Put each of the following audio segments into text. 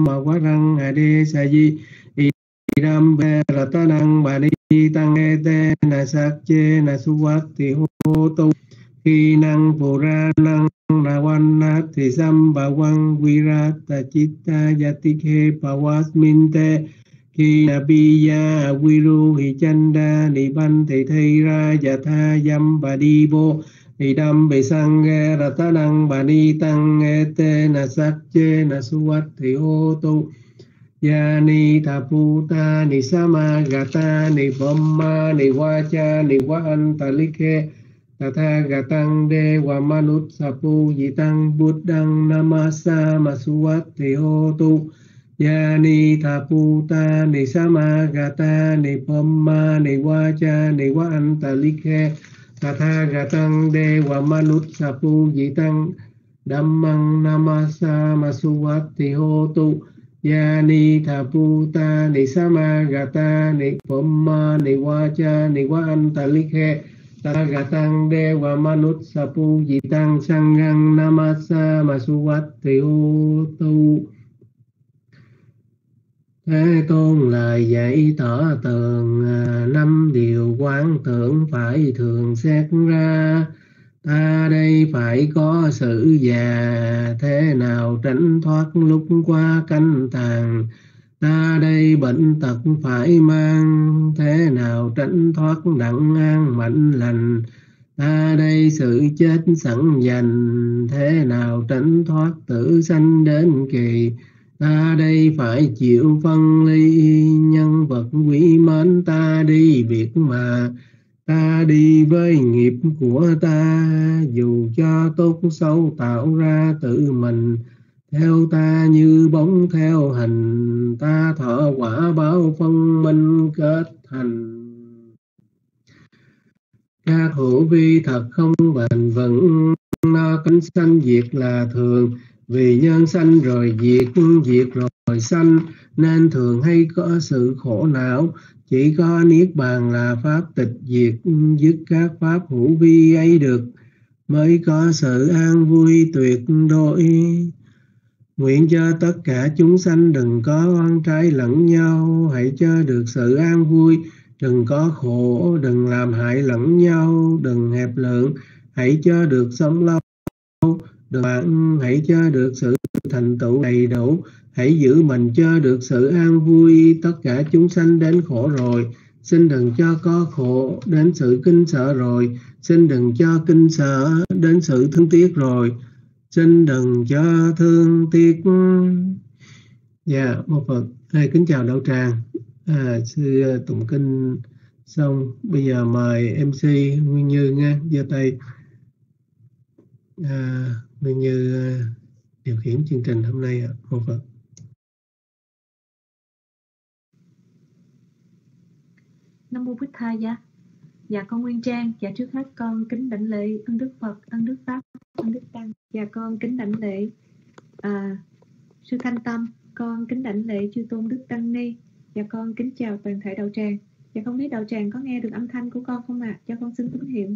ma quá răng a đê sa di idam be ratanang bani tăng ete na sắc chê na suvat thì hô tu khi năng phù ra năng na quan na thì sam ba quang virata chitta yatike pawasminte khi na biya viru hi chanda ni ban thì thầy ra yatha yam ba đi vô thì đam bị sang nghe ratanang bani tăng ete na sắc chê na suvat thì hô tu Yani Taputa Ni Samagata Ni Brahma Ni Vacha Ni Vaantalike Tathagatang Dewa Manut Sapu Yitang Buddhang Namasa Masuwati Hotu Yani Taputa Ni Samagata Ni Brahma Ni Vacha Ni Vaantalike Tathagatang Dewa Manut Sapu Yitang Dhammang Namasa Masuwati Hotu Yani Thaputa Ni Samagata Ni Brahma Ni Vacha Ni Vaantalike Tathagatang Dewa Manut Sapu Yitang Sanghang Namasa Masuwati Hotu. Thế Tôn lời dạy tỏ tường 5 điều quán tưởng phải thường xét ra. Ta đây phải có sự già, thế nào tránh thoát lúc qua canh tàn. Ta đây bệnh tật phải mang, thế nào tránh thoát đặng an mạnh lành. Ta đây sự chết sẵn dành, thế nào tránh thoát tử sanh đến kỳ. Ta đây phải chịu phân ly, nhân vật quý mến ta đi biệt mà. Ta đi với nghiệp của ta, dù cho tốt xấu tạo ra tự mình. Theo ta như bóng theo hình, ta thọ quả báo phân minh kết thành. Các hữu vi thật không bền vững, nó cánh sanh diệt là thường. Vì nhân sanh rồi diệt, diệt rồi sanh, nên thường hay có sự khổ não. Chỉ có niết bàn là pháp tịch diệt, dứt các pháp hữu vi ấy được, mới có sự an vui tuyệt đối. Nguyện cho tất cả chúng sanh đừng có oan trái lẫn nhau, hãy cho được sự an vui, đừng có khổ, đừng làm hại lẫn nhau, đừng hẹp lượng, hãy cho được sống lâu, đừng bạn, hãy cho được sự thành tựu đầy đủ, hãy giữ mình cho được sự an vui. Tất cả chúng sanh đến khổ rồi, xin đừng cho có khổ đến sự kinh sợ rồi, xin đừng cho kinh sợ đến sự thương tiếc rồi, xin đừng cho thương tiếc. Dạ, một Phật. Kính chào đạo tràng. Sư tụng kinh xong, bây giờ mời MC Nguyên Như nha, giơ tay. Nguyên Như điều khiển chương trình hôm nay ạ. Một Phật. Nam mô Bích Tha Giá. Dạ con Nguyên Trang. Dạ trước hết con kính đảnh lễ ân Đức Phật, ân Đức Pháp, ân Đức Tăng. Dạ con kính đảnh lễ Sư Thanh Tâm. Con kính đảnh lễ chư tôn Đức Tăng Ni. Dạ con kính chào toàn thể đạo tràng. Dạ không biết đạo tràng có nghe được âm thanh của con không ạ? Cho con xin tín hiệu.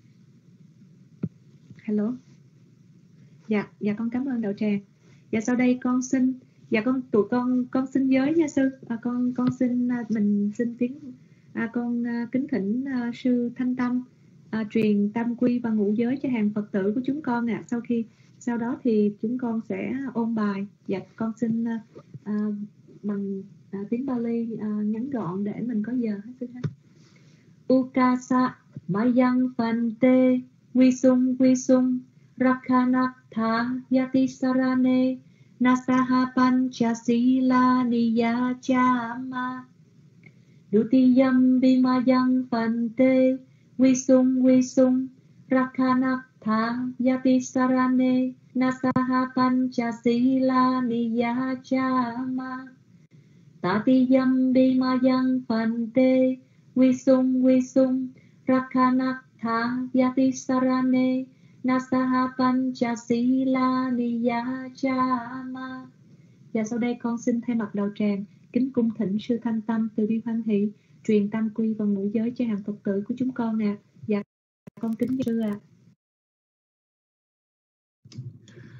Hello. Dạ con cảm ơn đạo tràng. Dạ sau đây con xin, dạ tụi con xin giới nha sư. Con xin mình xin tiếng con kính thỉnh sư Thanh Tâm truyền tam quy và ngũ giới cho hàng Phật tử của chúng con ạ. Sau đó thì chúng con sẽ ôn bài. Dạ con xin bằng tiếng Bali ngắn gọn để mình có giờ hết sư. Ukasa mayang phante visung rakhanatha yati sarane nasaha panchasila niyachama dutiyam vimayang phante visung rakhanatha yati sarane nasaha panchasila niyachama tatiyam vimayang phante visung rakhanatha yati sarane nasaha panchasila niyachama. Và sau đây con xin thay mặt đạo tràng kính cung thỉnh sư Thanh Tâm từ bi hoan hỷ truyền tam quy và ngũ giới cho hàng Phật tử của chúng con ạ. Dạ con kính sư ạ.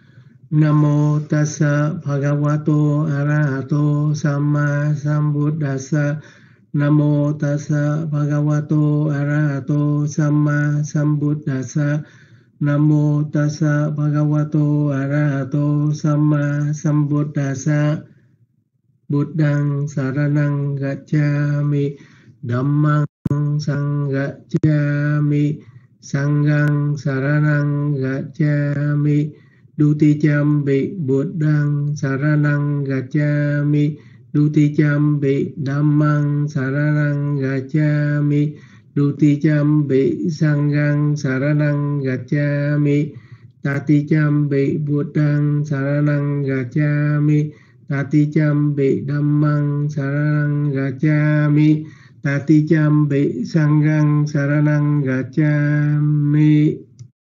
Namo tassa bhagavato arahato samma sambuddhassa. Namo tassa bhagavato arahato samma sambuddhassa. Namo tassa bhagavato arahato samma sambuddhassa. Buddhang saranang gacchami, Dhammang sanggacchami, Sanghang saranang gacchami, Duticampi Buddhang saranang gacchami, Duticampi Dhammang saranang gacchami, Duticampi Sanghang saranang gacchami, Taticampi Buddhang saranang gacchami, Taticampi Dhammang saranang gacchami, Taticampi Sanghang saranang gacchami.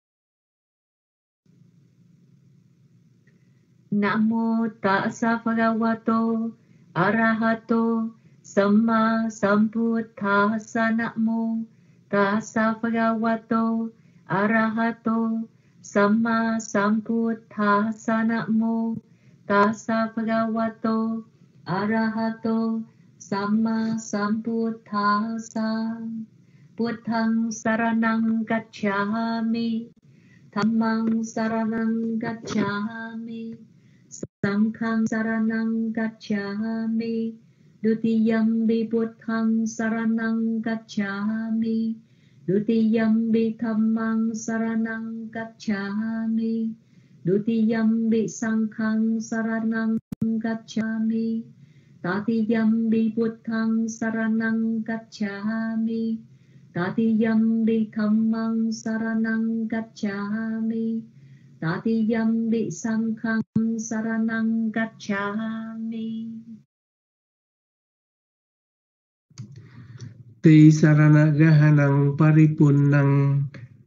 Namo tassa bhagavato arahato samma sambuddhassa. Namo tassa bhagavato arahato samma sambuddhassa. Namo tassa bhagavato arahato samma sambuddhassa. Buddhang saranang gacchami, Dhammang saranang gacchami, Sanghang saranang gacchami, Dutiyampi Buddhang saranang gacchami, Dutiyampi Dhammang saranang gacchami, Dutiyampi Sanghang saranang gacchami, Tatiyampi Buddhang saranang gacchami, Tatiyampi Dhammang saranang gacchami, Tatiyampi Sanghang saranang gacchami. Ti saranagahanang paripunnang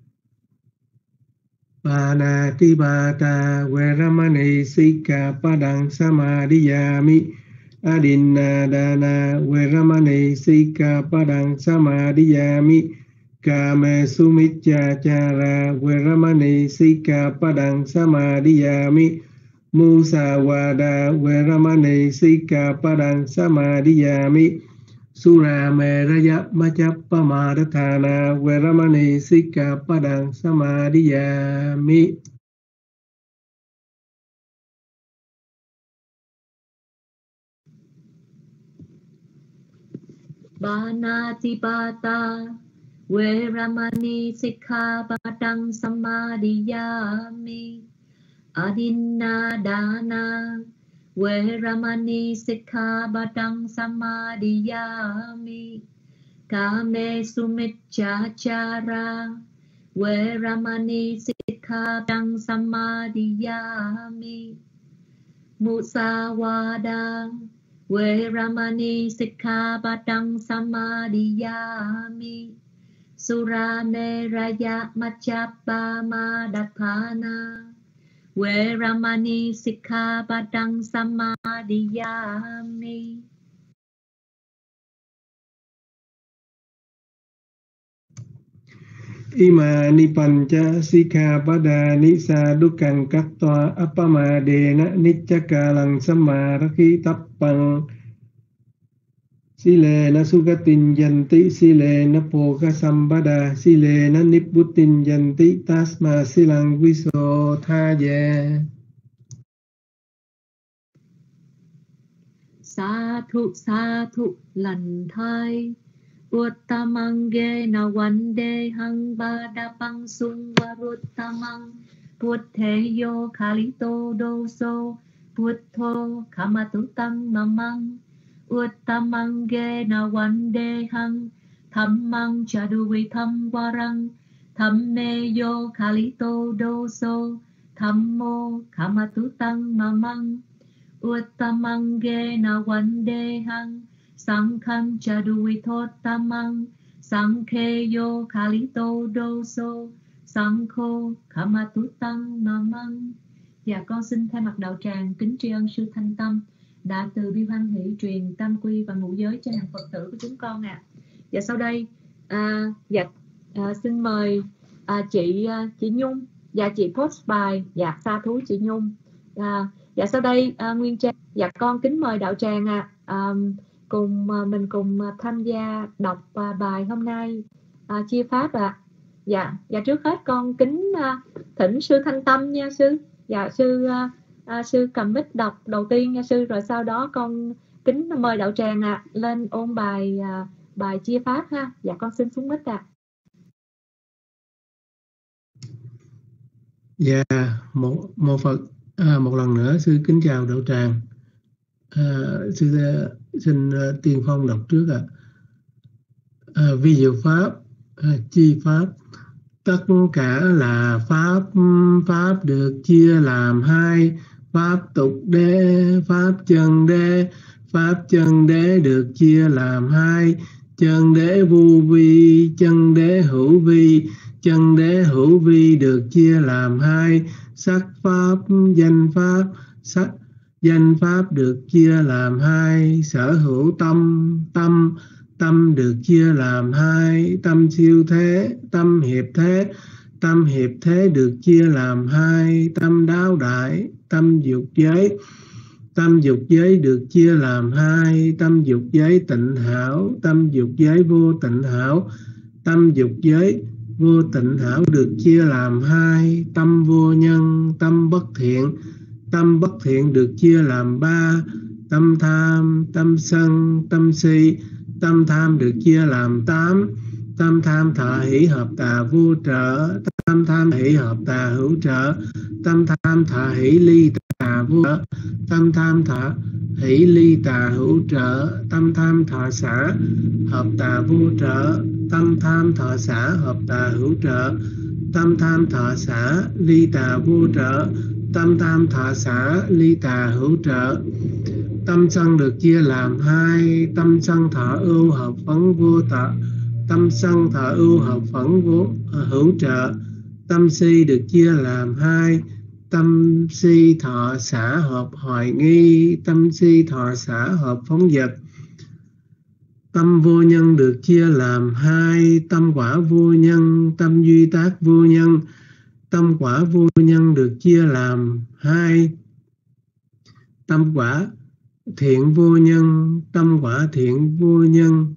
Panatipata Veramani Sikkhapadang Samadhiyami. Adinadana Veramani Sikkhapadang Samadhiyami. Kame Sumiccācara Veramani Sikkhapadang Samadhiyami. Musawada Veramani Sikkhapadang Samadhiyami. Surameraya Maccappamadāthāna Veramani Sikkhapadang Samadhiyami. Panatipata Veramani Sikkhapadang Samadhiyami. Adinadana Veramani Sikkhapadang Samadhiyami. Kame Sumiccācara Veramani Sikkhapadang Samadhiyami. Musawada Veramani Sikkhapadang Samadhiyami. Surameraya Maccappamadāthāna Veramani Sikkhapadang Samadhiyami. Imani panca sikkhapadani sadukang kattva appamadena niccakalang sammarakhi tappang. Silena sugatin janti silena poka sambada silena nibbutin janti tasma silang viso thaya. Sadhu sadhu lành thai Uttamang ge na vande hang badapang sung varuttamang Putthayo khalito doso Puttho kamatutam mamang Uttamang ge na vande hang Dhammang chaduvitam varang Dhammeyo khalito doso Dhammo kamatutam mamang Uttamang ge na vande hang Sanghang chaduvitamang Sankheyo khalito doso Sankho kamatutang mamang. Dạ con xin thay mặt đạo tràng kính tri ân sư Thanh Tâm đã từ bi hoan hỷ truyền tam quy và ngũ giới cho hàng Phật tử của chúng con ạ. Và sau đây xin mời chị Nhung và chị post bài. Dạ sa thú chị Nhung. Dạ sau đây Nguyên Trang, dạ con kính mời đạo tràng mình cùng tham gia đọc bài hôm nay chia pháp ạ. Dạ trước hết con kính thỉnh sư Thanh Tâm nha sư. Dạ sư cầm mic đọc đầu tiên nha sư, rồi sau đó con kính mời đạo tràng lên ôn bài chia pháp ha. Dạ con xin xuống mic ạ. Dạ một Phật. Một lần nữa sư kính chào đạo tràng. Sư xin tiên phong đọc trước ạ. Vi diệu pháp, chi pháp, tất cả là pháp. Pháp được chia làm hai: pháp tục đế, pháp chân đế. Pháp chân đế được chia làm hai: chân đế vô vi, chân đế hữu vi. Chân đế hữu vi được chia làm hai: sắc pháp, danh pháp. Sắc danh pháp được chia làm hai: sở hữu tâm. Tâm được chia làm hai: tâm siêu thế, tâm hiệp thế. Tâm hiệp thế được chia làm hai: tâm đáo đại, tâm dục giới. Tâm dục giới được chia làm hai: tâm dục giới tịnh hảo, tâm dục giới vô tịnh hảo. Tâm dục giới vô tịnh hảo được chia làm hai: tâm vô nhân, tâm bất thiện. Tâm bất thiện được chia làm ba: tâm tham, tâm sân, tâm si. Tâm tham được chia làm 8: tâm tham thọ hỷ hợp tà vô trợ. Tâm tham hỷ hợp tà hữu trợ. Tâm tham thọ hỷ ly tà vô trợ. Tâm tham thọ hỷ ly tà hữu trợ. Tâm tham thọ xả hợp tà vô trợ. Tâm tham thọ xả hợp tà hữu trợ. Tâm tham thọ xả ly tà vô trợ. Tâm tham thọ xả ly tà hữu trợ. Tâm sân được chia làm hai: tâm sân thọ ưu hợp phấn vô tợ. Tâm sân thọ ưu hợp phấn vô hữu trợ. Tâm si được chia làm hai: tâm si thọ xả hợp hoài nghi. Tâm si thọ xả hợp phóng dật. Tâm vô nhân được chia làm hai: tâm quả vô nhân, tâm duy tác vô nhân. Tâm quả vô nhân được chia làm hai: tâm quả thiện vô nhân, tâm quả thiện vô nhân.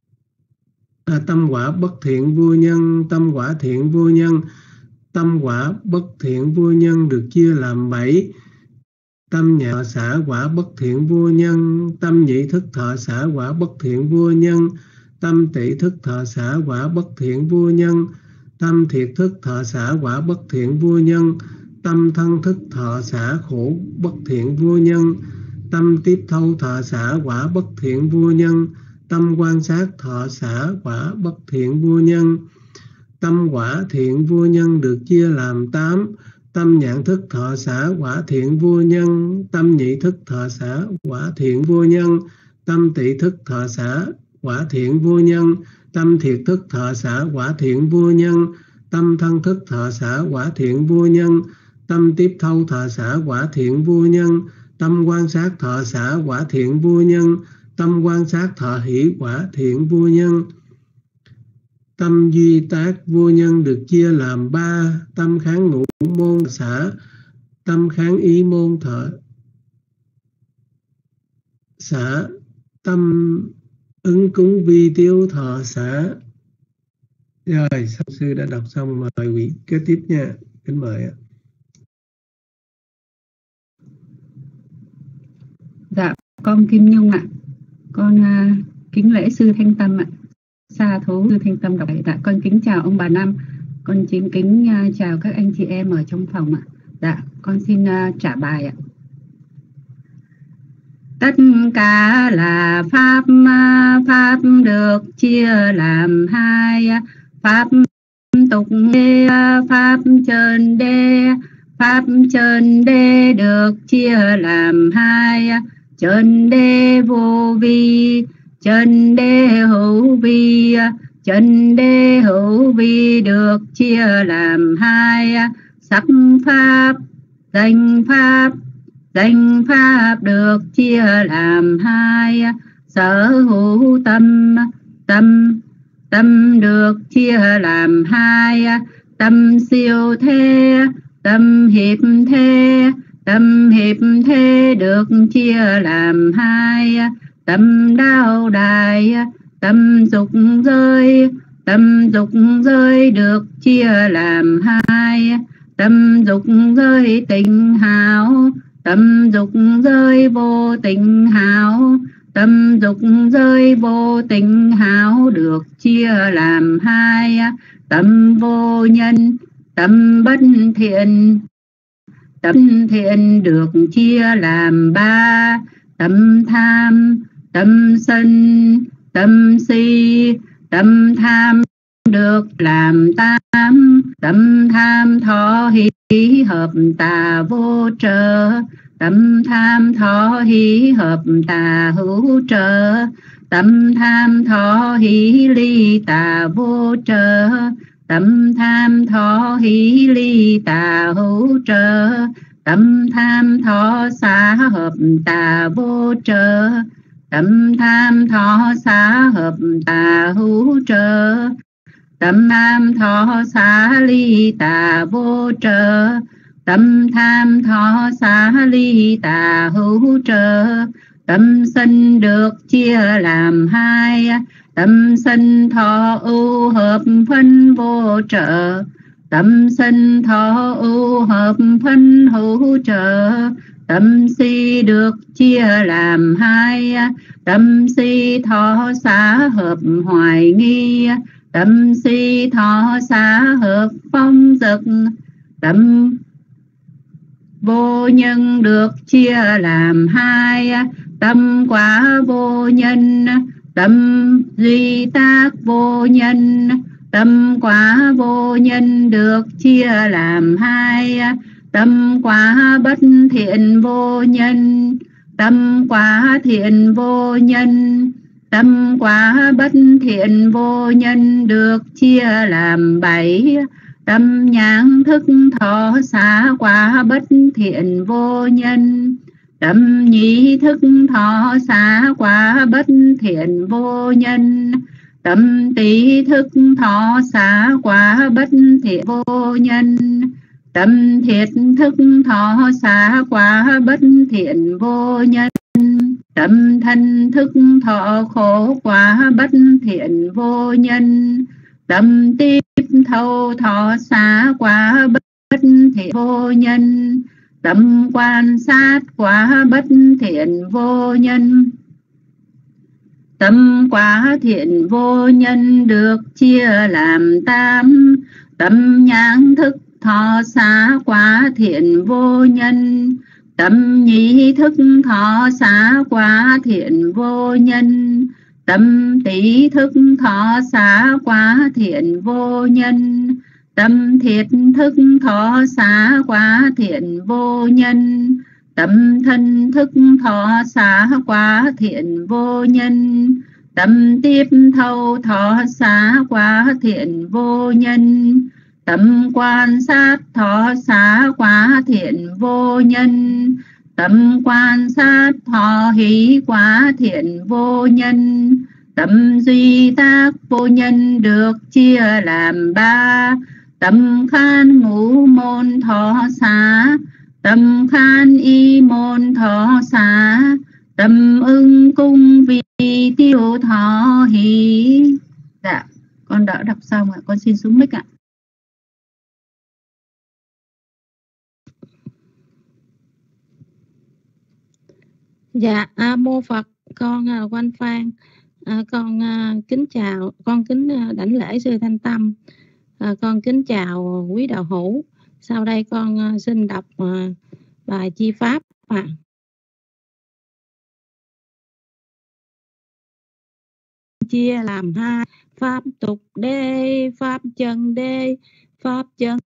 Tâm quả bất thiện vô nhân, tâm quả thiện vô nhân. Tâm quả bất thiện vô nhân được chia làm 7: tâm nhị thọ xả quả bất thiện vô nhân. Tâm nhị thức thọ xả quả bất thiện vô nhân. Tâm tỷ thức thọ xả quả bất thiện vô nhân. Tâm thiệt thức thọ xả quả bất thiện vô nhân. Tâm thân thức thọ xả khổ bất thiện vô nhân. Tâm tiếp thâu thọ xả quả bất thiện vô nhân. Tâm quan sát thọ xả quả bất thiện vô nhân. Tâm quả thiện vô nhân được chia làm 8: tâm nhãn thức thọ xả quả thiện vô nhân. Tâm nhị thức thọ xả quả thiện vô nhân. Tâm tỷ thức thọ xả quả thiện vô nhân. Tâm thiệt thức thọ xả quả thiện vô nhân. Tâm thân thức thọ xả quả thiện vô nhân. Tâm tiếp thâu thọ xả quả thiện vô nhân. Tâm quan sát thọ xả quả thiện vô nhân. Tâm quan sát thọ hỷ quả thiện vô nhân. Tâm duy tác vô nhân được chia làm 3: tâm kháng ngũ môn xả. Tâm kháng ý môn thọ xả. Tâm ứng cúng vi tiêu thọ xả. Rồi, sư đã đọc xong, mời quý kế tiếp nha. Kính mời ạ. Dạ, con Kim Nhung ạ. Con kính lễ sư Thanh Tâm ạ. Sa thú sư Thanh Tâm đọc. Dạ, con kính chào ông bà Năm. Con kính chào các anh chị em ở trong phòng ạ. Dạ, con xin trả bài ạ. Tất cả là pháp, pháp được chia làm hai: pháp tục đế, pháp chân đế. Pháp chân đế được chia làm hai: chân đế vô vi, chân đế hữu vi. Chân đế hữu vi được chia làm hai: sắc pháp, danh pháp. Danh pháp được chia làm hai: sở hữu tâm. Tâm được chia làm hai: tâm siêu thế, tâm hiệp thế. tâm hiệp thế được chia làm hai, tâm đau đại, tâm dục giới được chia làm hai, tâm dục giới tịnh hảo, tâm dục giới vô tịnh hảo, tâm dục giới vô tịnh hảo được chia làm hai, tâm vô nhân, tâm bất thiện, tâm thiện được chia làm ba, tâm tham, tâm sân, tâm si, tâm tham được làm tám, tâm tham thọ hỷ hợp tà vô trợ, tâm tham thọ hỷ hợp tà hữu trợ, tâm tham thọ hỷ ly tà vô trợ, tâm tham thọ hỷ ly tà hữu trợ, tâm tham thọ xá hợp tà vô trợ, tâm tham thọ xá hợp tà hữu trợ, tâm tham thọ xá ly tà vô trợ, tâm tham thọ xá ly tà hữu trợ, tâm sân được chia làm hai, tâm sân thọ ưu hợp phân vô trợ, tâm sân thọ ưu hợp phân hữu trợ, tâm si được chia làm hai, tâm si thọ xá hợp hoài nghi, tâm si thọ xá hợp phong dực, tâm vô nhân được chia làm hai, tâm quả vô nhân, tâm duy tác vô nhân, tâm quả vô nhân được chia làm hai, tâm quả bất thiện vô nhân, tâm quả thiện vô nhân, tâm quả bất thiện vô nhân được chia làm bảy, tâm nhãn thức thọ xá quả bất thiện vô nhân, tâm nhĩ thức thọ xá quả bất thiện vô nhân, tâm tý thức thọ xá quả bất thiện vô nhân, tâm thiệt thức thọ xá quả bất thiện vô nhân, tâm thân thức thọ khổ quả bất thiện vô nhân, tâm tiếp thâu thọ xá quả bất thiện vô nhân, tâm quan sát quả bất thiện vô nhân, tâm quả thiện vô nhân được chia làm tám, tâm nhãn thức thọ xá quả thiện vô nhân, tâm nhĩ thức thọ xá quả thiện vô nhân, tâm tý thức thọ xá quả thiện vô nhân, tâm thiệt thức thọ xá quả thiện vô nhân, tâm thân thức thọ xá quả thiện vô nhân, tâm tiếp thâu thọ xá quả thiện vô nhân, tâm quan sát thọ xá quả thiện vô nhân, tâm quan sát thọ hỷ quả thiện vô nhân, tâm duy tác vô nhân được chia làm ba, tâm khan ngũ môn thọ xá, tâm khan y môn thọ xá, tâm ưng cung vi tiêu thọ hỷ. Dạ, con đã đọc xong ạ, con xin xuống mic ạ. Dạ, mô Phật, con Quanh Phan, con kính chào, con kính đảnh lễ sư Thanh Tâm, con kính chào quý đạo hữu. Sau đây con xin đọc bài chi pháp. Chia làm hai, pháp tục đê, pháp chân đê, pháp chân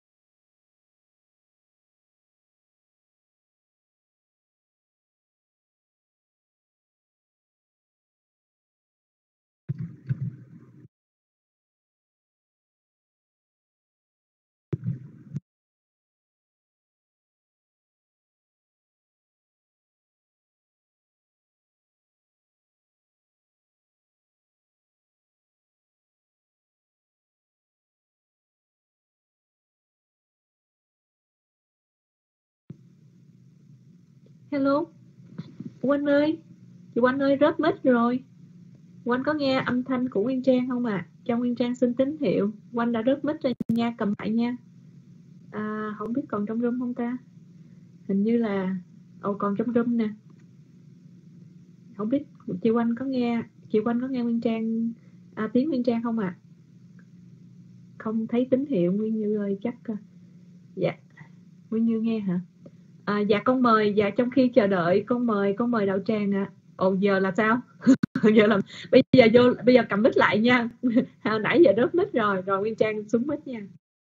Hello Oanh ơi, chị Oanh ơi, rớt mic rồi. Oanh có nghe âm thanh của Nguyên Trang không ạ? Cho Nguyên Trang xin tín hiệu. Oanh đã rớt mic rồi nha, cầm lại nha. Không biết còn trong room không ta? Hình như là còn trong room nè. Không biết chị Oanh có nghe Nguyên Trang tiếng Nguyên Trang không ạ? Không thấy tín hiệu. Nguyên Như ơi, chắc dạ Nguyên Như nghe hả? Dạ con mời. Dạ trong khi chờ đợi con mời Đạo Tràng ạ. Giờ là sao? Giờ là bây giờ cầm mic lại nha. Hồi nãy giờ rớt mic rồi Nguyên Trang xuống mic nha.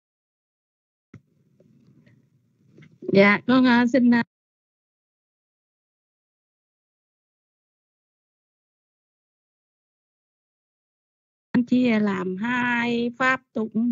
Dạ con xin anh chia làm hai pháp tụng.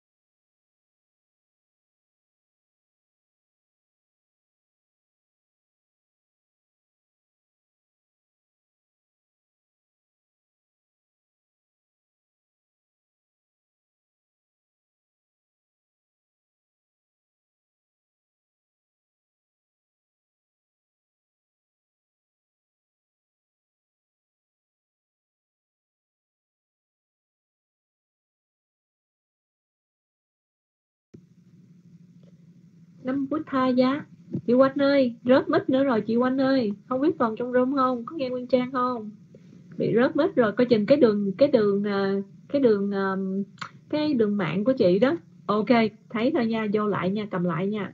Năm Bút Tha Giá. Chị Oanh ơi, rớt mic nữa rồi chị Oanh ơi. Không biết còn trong room không? Có nghe Nguyên Trang không? Bị rớt mic rồi, coi chừng cái đường mạng của chị đó. Ok, thấy thôi nha, vô lại nha, cầm lại nha.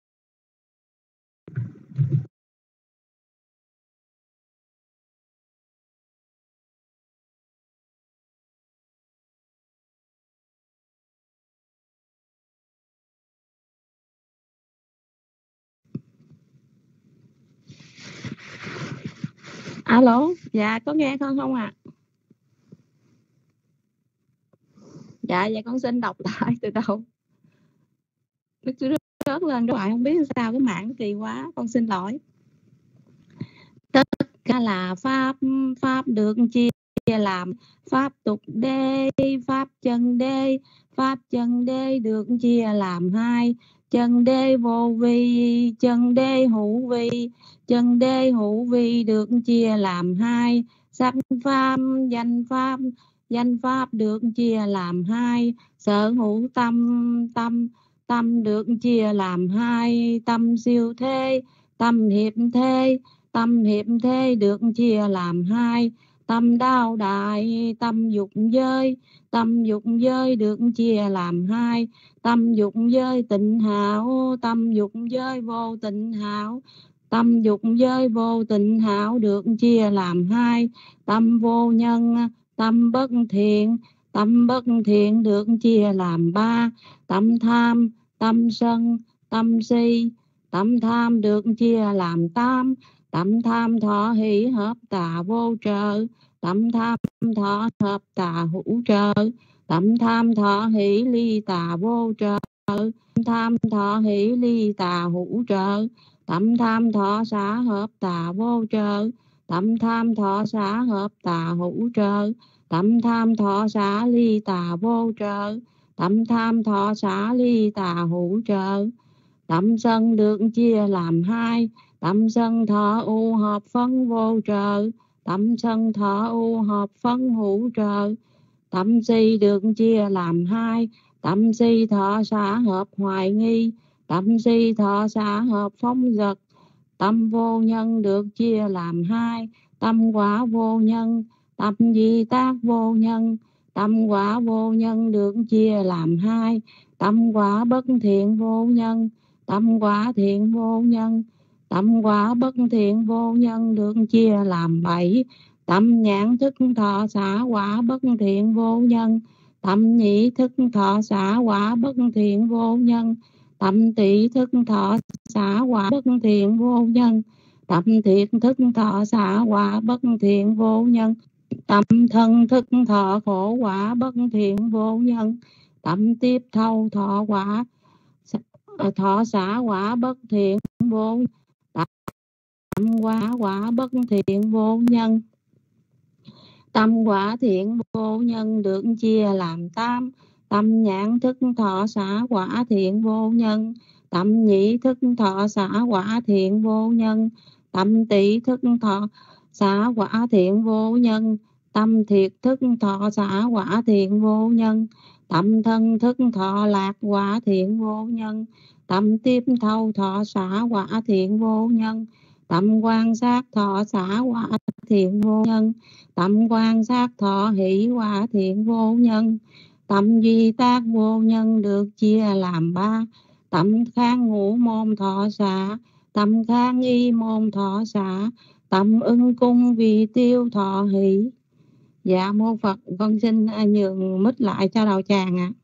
Alo, dạ có nghe con không ạ? Dạ con xin đọc lại từ đầu. Nó chưa rớt lên các bạn, không biết sao cái mạng kỳ quá, con xin lỗi. Tất cả là pháp được chia làm pháp tục đê, pháp chân đê. Pháp chân đê được chia làm hai: chân đê vô vi, chân đê hữu vi. Chân đê hữu vi được chia làm hai: sắc pháp, danh pháp được chia làm hai: sở hữu tâm, tâm được chia làm hai: tâm siêu thế, tâm hiệp thế. Tâm hiệp thế được chia làm hai: tâm đao đại, tâm dục giới. Tâm dục giới được chia làm hai: tâm dục giới tịnh hảo, tâm dục giới vô tịnh hảo. Tâm dục giới vô tịnh hảo được chia làm hai: tâm vô nhân, tâm bất thiện. Tâm bất thiện được chia làm ba: tâm tham, tâm sân, tâm si. Tâm tham được chia làm tam: tâm tham thọ hỷ hợp tà vô trợ. Tâm tham thọ hợp tà hữu trợ. Tâm tham thọ hỷ ly tà vô trợ. Tâm tham thọ hỷ ly tà hữu trợ. Tâm tham thọ xả hợp tà vô trợ. Tâm tham thọ xả hợp tà hữu trợ. Tâm tham thọ xả ly tà vô trợ. Tâm tham thọ xả ly tà hữu trợ. Tâm sân được chia làm hai: tâm sân thọ u hợp phân vô trợ. Tâm sân thọ u hợp phân hữu trợ. Tâm si được chia làm hai: tâm si thọ xả hợp hoài nghi. Tâm si thọ xả hợp phóng dật. Tâm vô nhân được chia làm hai: tâm quả vô nhân, tâm di tác vô nhân. Tâm quả vô nhân được chia làm hai: tâm quả bất thiện vô nhân, tâm quả thiện vô nhân. Tâm quả bất thiện vô nhân được chia làm bảy: tâm nhãn thức thọ xả quả bất thiện vô nhân. Tâm nhĩ thức thọ xả quả bất thiện vô nhân. Tâm tỵ thức thọ xả quả bất thiện vô nhân. Tâm thiệt thức thọ xả quả bất thiện vô nhân. Tâm thân thức thọ khổ quả bất thiện vô nhân. Tâm tiếp thâu thọ quả thọ xả quả bất thiện vô. Tâm quả bất thiện vô nhân. Tâm quả thiện vô nhân được chia làm tam: tâm nhãn thức thọ xả quả thiện vô nhân. Tâm nhĩ thức thọ xả quả thiện vô nhân. tâm tỳ thức thọ xả quả thiện vô nhân, tâm thiệt thức thọ xả quả thiện vô nhân, tâm thân thức thọ lạc quả thiện vô nhân, tâm tiếp thâu thọ xả quả thiện vô nhân, tâm quan sát thọ xả quả thiện vô nhân, tâm quan sát thọ hỷ quả thiện vô nhân, tâm duy tác vô nhân được chia làm ba: tâm kháng ngũ môn thọ xả, tâm kháng y môn thọ xả, tâm ưng cung vì tiêu thọ hỷ. Dạ mô Phật, con xin nhường mít lại cho đạo tràng ạ.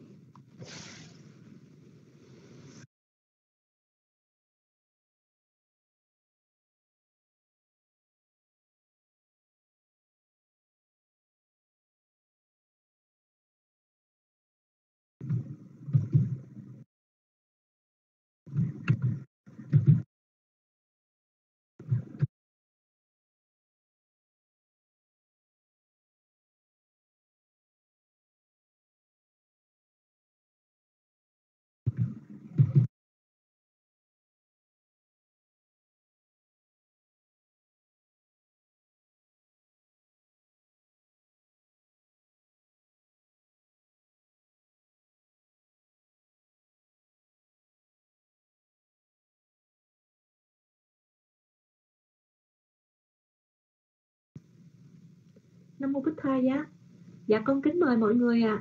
Nam mô Bích Thầy giá. Dạ con kính mời mọi người ạ.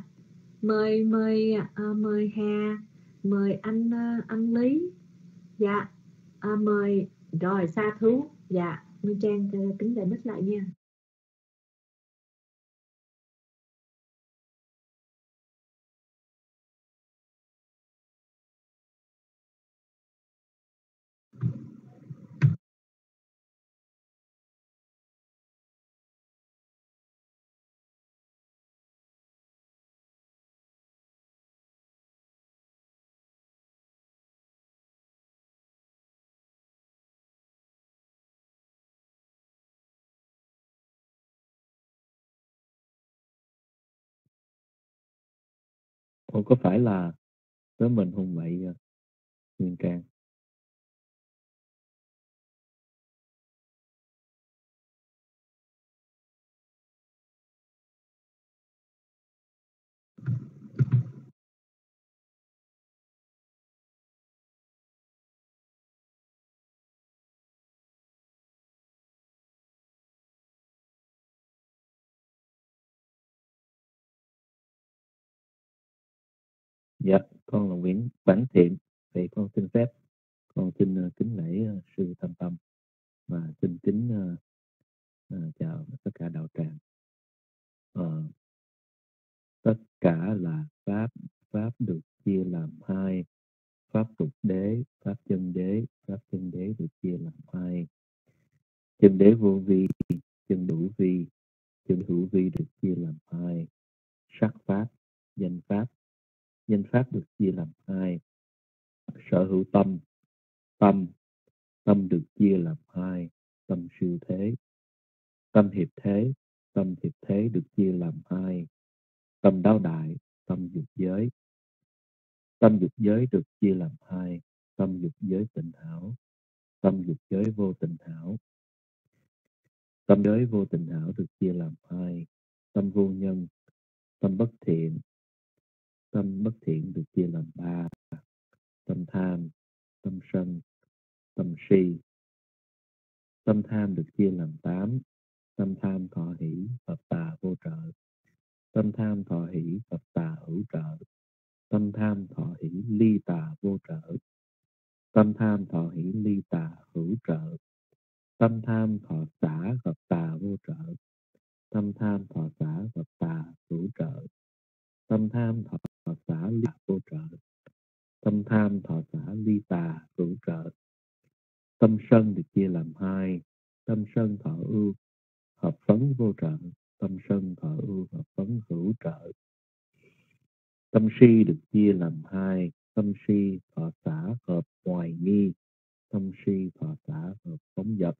Mời Hà, mời anh Lý. Dạ mời rồi Sa Thú. Dạ Minh Trang kính để mít lại nha. Ủa có phải là với mình không vậy Nguyên Trang? Dạ, con là Nguyễn Bản Thiện. Thì con xin phép, con xin kính lễ sư Thanh Tâm và xin kính chào tất cả đạo tràng. Tất cả là pháp, pháp được chia làm hai: pháp tục đế, pháp chân đế. Pháp chân đế được chia làm hai: chân đế vô vi, chân hữu vi. Chân hữu vi được chia làm hai: sắc pháp, danh pháp. Danh pháp được chia làm hai: sở hữu tâm, tâm. Tâm được chia làm hai: tâm siêu thế, tâm hiệp thế. Tâm hiệp thế được chia làm hai: tâm đáo đại, tâm dục giới. Tâm dục giới được chia làm hai: tâm dục giới tịnh hảo, tâm dục giới vô tịnh hảo. Tâm giới vô tịnh hảo được chia làm hai: tâm vô nhân, tâm bất thiện. Tâm bất thiện được chia làm ba: tâm tham, tâm sân, tâm si. Tâm tham được chia làm 8: tâm tham thọ hỷ, Phật tà vô trợ. Tâm tham thọ hỷ, Phật tà hữu trợ. Tâm tham thọ hỷ, ly tà vô trợ. Tâm tham thọ hỷ, ly tà hữu trợ. Tâm tham thọ xả, Phật tà vô trợ. Tâm tham thọ xả, Phật tà hữu trợ. Tâm tham thọ xả, ly tà vô trợ. Tâm tham thọ xả, ly tà hữu trợ. Tâm sân được chia làm hai: tâm sân thọ ưu, hợp phấn vô trợ. Tâm sân thọ ưu, hợp phấn hữu trợ. Tâm si được chia làm hai: tâm si thọ xả, hợp hoài nghi. Tâm si thọ xả, hợp phóng dật.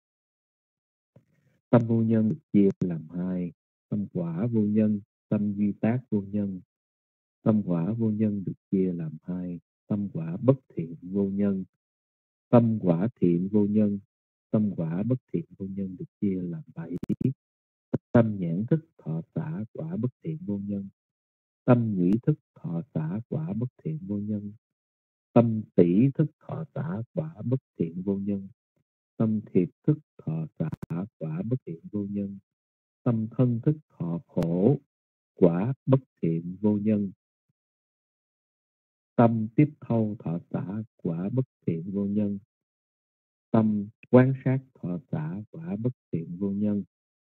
Tâm vô nhân được chia làm hai: tâm quả vô nhân, tâm duy tác vô nhân. Tâm quả vô nhân được chia làm hai: tâm quả bất thiện vô nhân, tâm quả thiện vô nhân. Tâm quả bất thiện vô nhân được chia làm 7. Tâm nhãn thức thọ xả quả bất thiện vô nhân. Tâm nhĩ thức thọ xả quả bất thiện vô nhân. Tâm tỷ thức thọ xả quả bất thiện vô nhân. Tâm thiệt thức thọ xả quả bất thiện vô nhân. Tâm thân thức thọ khổ quả bất thiện vô nhân. Tâm tiếp thâu thọ xả quả bất thiện vô nhân. Tâm quán sát thọ xả quả bất thiện vô nhân.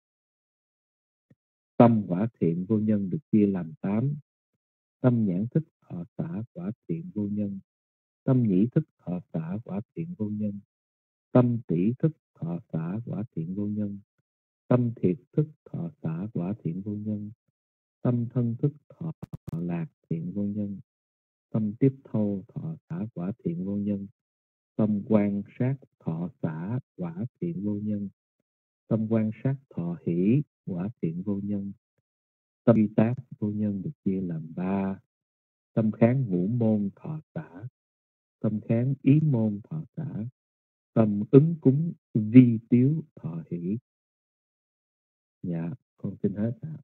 Tâm quả thiện vô nhân được chia làm 8. Tâm nhãn thức thọ xả quả thiện vô nhân. Tâm nhĩ thức thọ xả quả thiện vô nhân. Tâm tỷ thức thọ xả quả thiện vô nhân. Tâm thiệt thức thọ xả quả thiện vô nhân. Tâm thân thức thọ lạc thiện vô nhân. Tâm tiếp thâu thọ xả quả thiện vô nhân. Tâm quan sát thọ xả quả thiện vô nhân. Tâm quan sát thọ hỷ quả thiện vô nhân. Tâm y tác vô nhân được chia làm 3. Tâm kháng ngũ môn thọ xả. Tâm kháng ý môn thọ xả. Tâm ứng cúng vi tiếu thọ hỷ. Dạ, con xin hết ạ.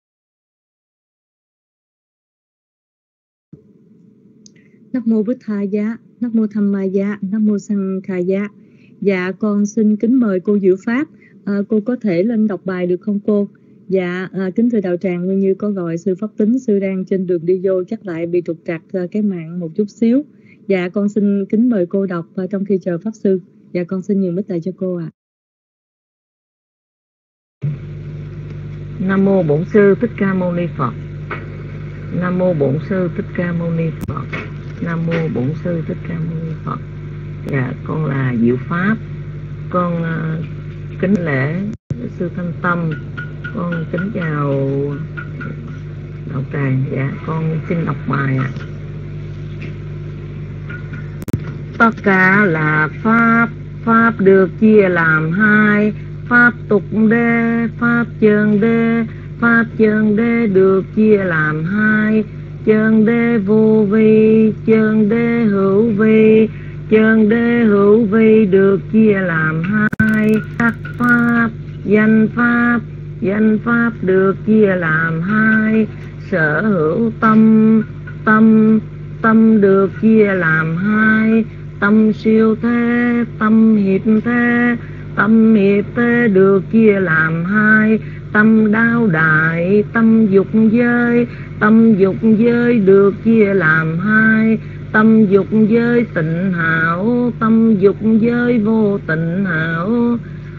Nam mô Bích Tha Giá, Nam mô Tham Ma Giá, Nam mô Sang Kha Giá. Dạ, con xin kính mời cô Diệu Pháp. Cô có thể lên đọc bài được không cô? Dạ, kính thưa đạo tràng, nguyên như có gọi sư Pháp Tính, sư đang trên đường đi vô, chắc lại bị trục trặc cái mạng một chút xíu. Dạ, con xin kính mời cô đọc trong khi chờ Pháp sư. Dạ, con xin nhường bích tài cho cô ạ. Nam mô Bổn Sư Thích Ca Mâu Ni Phật. Nam mô Bổn Sư Thích Ca Mâu Ni Phật. Nam mô Bổn Sư Thích Ca Mâu Ni Phật. Dạ, con là Diệu Pháp. Con kính lễ sư Thanh Tâm. Con kính chào đạo tràng. Dạ, con xin đọc bài ạ. Tất cả là pháp, pháp được chia làm 2. Pháp tục đế, pháp chân đế. Pháp chân đế được chia làm 2. Chân đế vô vi, chân đế hữu vi. Chân đế hữu vi được chia làm 2. Sắc pháp, danh pháp, danh pháp được chia làm 2. Sở hữu tâm, tâm, tâm được chia làm 2. Tâm siêu thế, tâm hiệp thế. Tâm hiệp thế được chia làm 2. Tâm đáo đại, tâm dục giới. Tâm dục giới được chia làm 2. Tâm dục giới tịnh hảo, tâm dục giới vô tịnh hảo.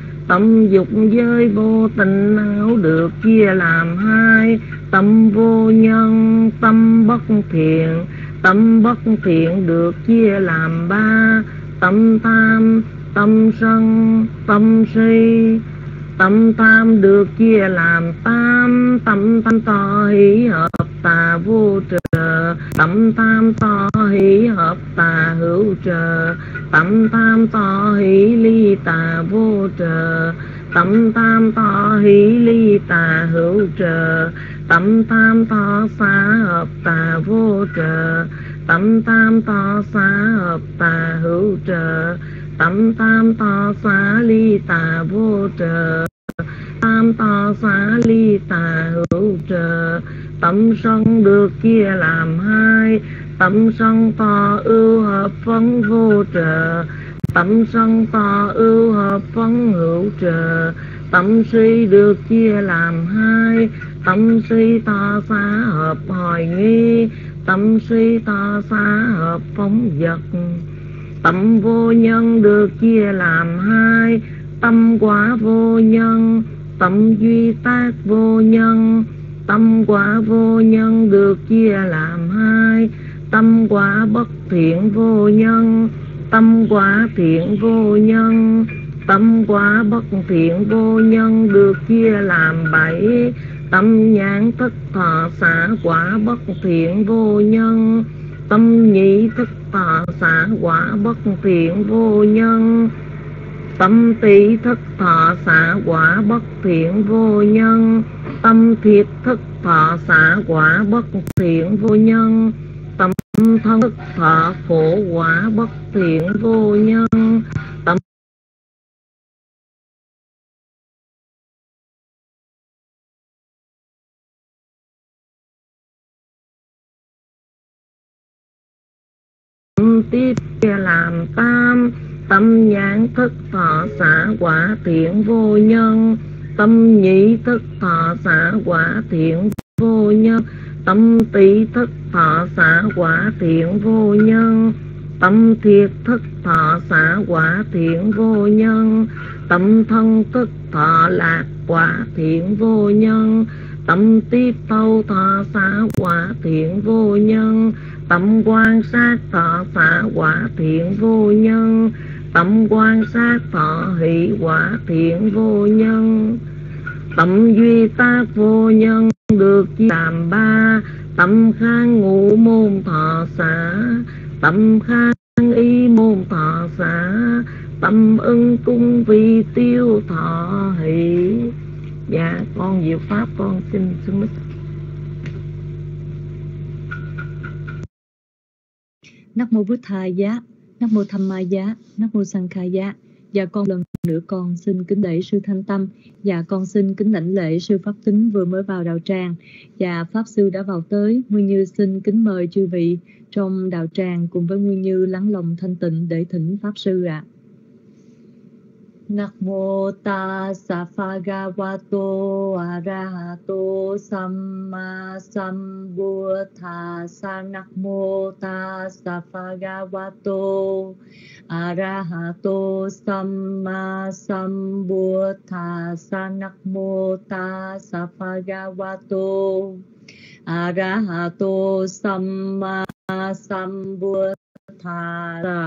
Tâm dục giới vô tịnh hảo được chia làm 2. Tâm vô nhân, tâm bất thiện. Tâm bất thiện được chia làm 3. Tâm tham, tâm sân, tâm si. Tâm tham được chia làm 8. Tâm tham to hỷ hợp tà vô trợ. Tâm tham to hỷ hợp tà hữu trợ. Tâm tham to hỷ ly tà vô trợ. Tâm tham to hỷ ly tà hữu trợ. Tâm tham to xá hợp tà vô trợ. Tâm tham to xá hợp tà hữu trợ. Tâm tham to xá ly tà vô trợ. Tâm to xá ly tà hữu trợ. Tâm sân được chia làm 2. Tâm sân to ưu hợp phấn vô trợ. Tâm sân to ưu hợp phấn hữu trợ. Tâm si được chia làm 2. Tâm si to xá hợp hồi nghi. Tâm si to xá hợp phóng vật. Tâm vô nhân được chia làm 2. Tâm quả vô nhân, tâm duy tác vô nhân. Tâm quả vô nhân được chia làm 2. Tâm quả bất thiện vô nhân, tâm quả thiện vô nhân. Tâm quả bất thiện vô nhân được chia làm 7. Tâm nhãn thức thọ xả quả bất thiện vô nhân. Tâm nhĩ thức thọ xả quả bất thiện vô nhân. Tâm tỷ thức thọ xả quả bất thiện vô nhân. Tâm thiệt thức thọ xả quả bất thiện vô nhân. Tâm thân thức thọ khổ quả bất thiện vô nhân. Tâm tâm tiếp chia làm tam, tâm nhãn thức thọ xả quả thiện vô nhân, tâm nhĩ thức thọ xả quả thiện vô nhân, tâm tỷ thức thọ xả quả thiện vô nhân, tâm thiệt thức thọ xả quả thiện vô nhân, tâm thân thức thọ lạc quả thiện vô nhân, tâm tiếp thâu thọ xả quả thiện vô nhân, tâm quan sát thọ xả quả thiện vô nhân, tâm quan sát thọ hỷ quả thiện vô nhân, tâm duy tác vô nhân được chia làm ba, tâm khang ngũ môn thọ xả, tâm khang y môn thọ xả, tâm ưng cung vi tiêu thọ hỷ. Dạ con Diệu Pháp con xin xưng mít. Nam mô Bụt Thầy Giá, Nam mô Tham Ma Giá, Nam mô Sang Khai Giá. Dạ con lần nữa con xin kính lễ sư Thanh Tâm. Dạ con xin kính lãnh lễ sư Pháp Tính vừa mới vào đạo tràng. Dạ Pháp sư đã vào tới. Nguyên Như xin kính mời chư vị trong đạo tràng cùng với Nguyên Như lắng lòng thanh tịnh để thỉnh Pháp sư ạ. Namo tassa bhagavato arahato samma sambuddhassa. Namo tassa bhagavato arahato samma sambuddhassa. Namo tassa bhagavato arahato samma sambuddhassa.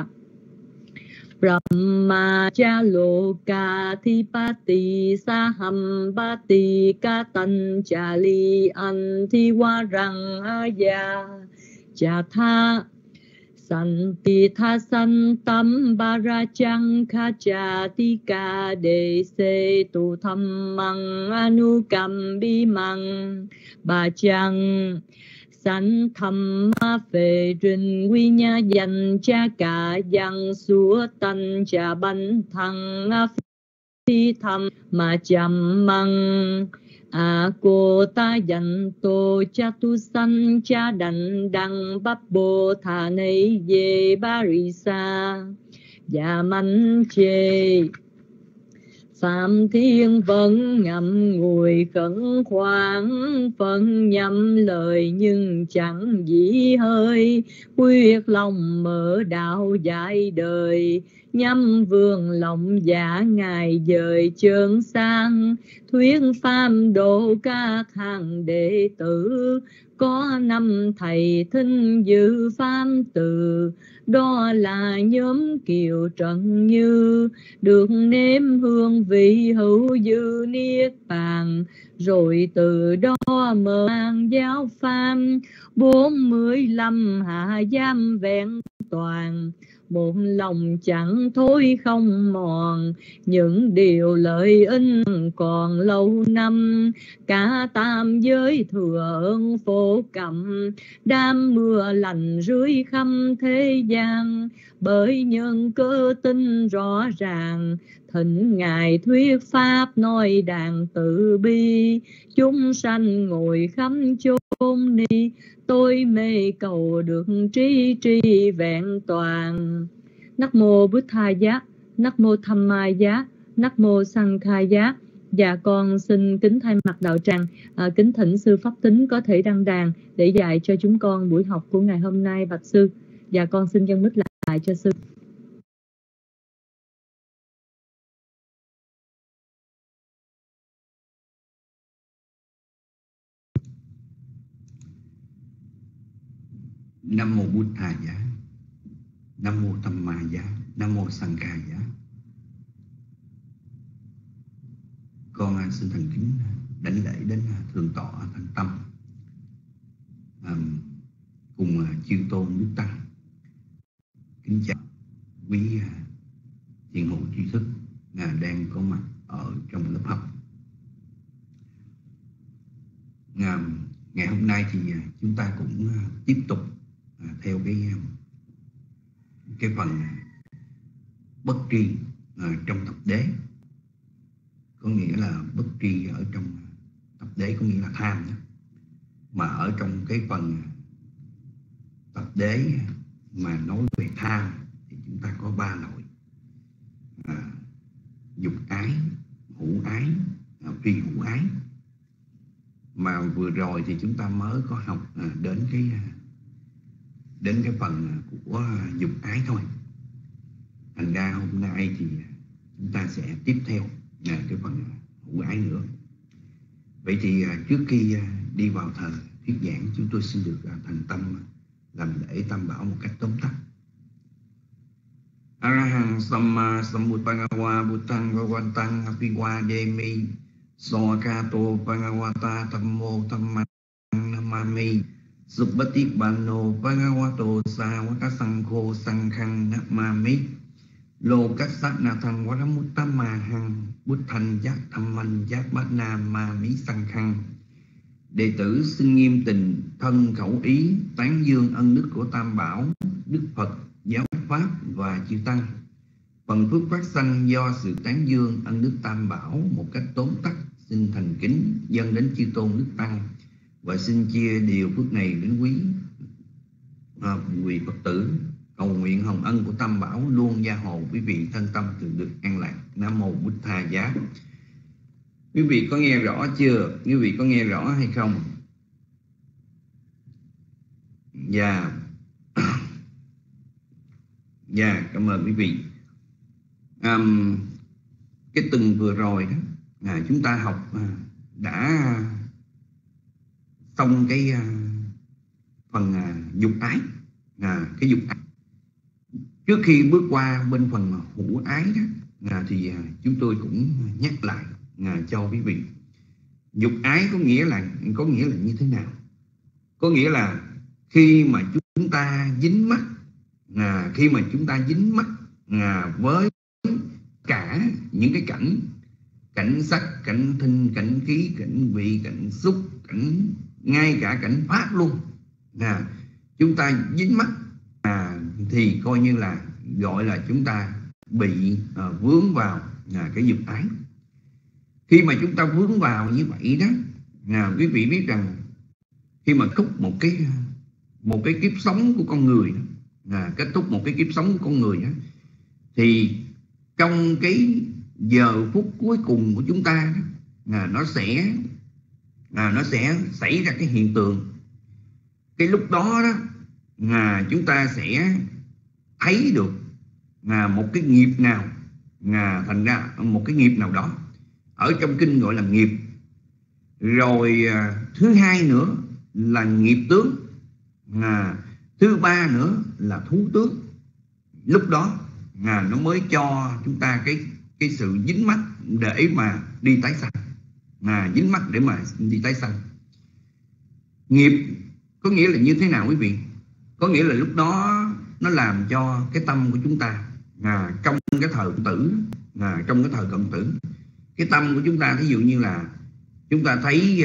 Brahmacha loka thipati sahambati katanchali antiwarang aya chatha santi tha santam barachang khachati ka de se tu thammang anukambimang bachang sanh thầm ma phệ trình quy nha dành cha cả dặn xúa tanh cha bánh thằng phi thầm mà chậm măng cô ta dành tô cha tu sanh cha đành đăng bắp bồ thà nấy về barisa dạ manh chê Phạm Thiên vẫn ngậm ngùi khẩn khoản phân nhầm lời nhưng chẳng dĩ hơi quyết lòng mở đạo dạy đời nhắm vương lòng giả ngài dời chơn sang thuyết pháp độ các hàng đệ tử có 5 thầy thinh dự pháp từ đó là nhóm Kiều Trần Như được nếm hương vị hữu dư niết bàn rồi từ đó mở mang giáo pháp 45 hạ giam vẹn toàn một lòng chẳng thối không mòn những điều lợi ích còn lâu năm cả tam giới thừa ơn phổ cẩm đám mưa lành rưới khắp thế gian bởi nhân cơ tin rõ ràng thỉnh ngài thuyết pháp nói đàn từ bi chúng sanh ngồi khắp chốn ni tôi mê cầu được trí tri vẹn toàn. Nắc mô Bụt Thầy Giá, Nắc mô Tham Ma Giá, Nắc mô Sang Khai Giá. Dạ con xin kính thay mặt đạo tràng kính thỉnh sư Pháp Tính có thể đăng đàn để dạy cho chúng con buổi học của ngày hôm nay bạch sư. Dạ con xin dâng mic lại cho sư. Nam mô Bụt Thầy Giá, Nam mô Tham Ma Giá, Nam mô Sang Khai Giá. Con xin thành kính đảnh lễ đến thượng tọa Thanh Tâm cùng chư tôn đức tăng. Kính chào quý thiện hữu tri thức đang có mặt ở trong lớp học. Ngày hôm nay thì chúng ta cũng tiếp tục theo cái phần bất tri trong thập đế, có nghĩa là bất tri ở trong thập đế có nghĩa là tham đó. Mà ở trong cái phần thập đế mà nói về tham thì chúng ta có 3 loại: dục ái, hữu ái, phi hữu ái. Mà vừa rồi thì chúng ta mới có học đến cái phần của dục ái thôi. Thành ra hôm nay thì chúng ta sẽ tiếp theo cái phần hữu ái nữa. Vậy thì trước khi đi vào thời thuyết giảng, chúng tôi xin được thành tâm làm lễ Tam Bảo một cách tóm tắt. Arahang Samma Sambuddhagawa Buddhang Bhagavantang Apiwademi Soakato Bhagavata Tammo Tammang Namami Subbatipano Bhagavato Sawakasankho Sankhang Namami Lokassanathang Varamutamahang Buddhang Giác Thamman Giác Bát Nam Ma Mỹ Sankhang. Đệ tử xin nghiêm tình thân khẩu ý tán dương ân đức của Tam Bảo, Đức Phật, Giáo Pháp và chư Tăng. Phần phước phát sanh do sự tán dương ân đức Tam Bảo một cách tóm tắt xin thành kính dâng đến chư Tôn Đức Tăng, và xin chia điều phước này đến quý Phật tử. Cầu nguyện hồng ân của Tam Bảo luôn gia hộ quý vị thân tâm thường được an lạc. Nam mô Bụt Tha Giá. Quý vị có nghe rõ chưa? Quý vị có nghe rõ hay không? Dạ. Dạ, cảm ơn quý vị. Cái tuần vừa rồi đó, chúng ta học đã xong cái phần dục ái. Cái dục ái. Trước khi bước qua bên phần hữu ái đó, thì chúng tôi cũng nhắc lại cho quý vị. Dục ái có nghĩa là như thế nào? Có nghĩa là khi mà chúng ta dính mắc, với cả những cái cảnh sắc, cảnh thinh, cảnh khí, cảnh vị, cảnh xúc, ngay cả cảnh pháp luôn, chúng ta dính mắc thì coi như là gọi là chúng ta bị vướng vào cái dục ái. Khi mà chúng ta vướng vào như vậy đó, quý vị biết rằng khi mà thúc một cái kiếp sống của con người đó, kết thúc một cái kiếp sống của con người đó, thì trong cái giờ phút cuối cùng của chúng ta đó, nó sẽ xảy ra cái hiện tượng. Cái lúc đó đó chúng ta sẽ thấy được một cái nghiệp nào, thành ra một cái nghiệp nào đó ở trong kinh gọi là nghiệp. Rồi thứ hai nữa là nghiệp tướng, thứ ba nữa là thú tướng. Lúc đó nó mới cho chúng ta cái sự dính mắc để mà đi tái sanh, dính mắc để mà đi tái sanh. Nghiệp có nghĩa là như thế nào quý vị? Có nghĩa là lúc đó nó làm cho cái tâm của chúng ta trong cái thời cận tử, cái tâm của chúng ta, ví dụ như là chúng ta thấy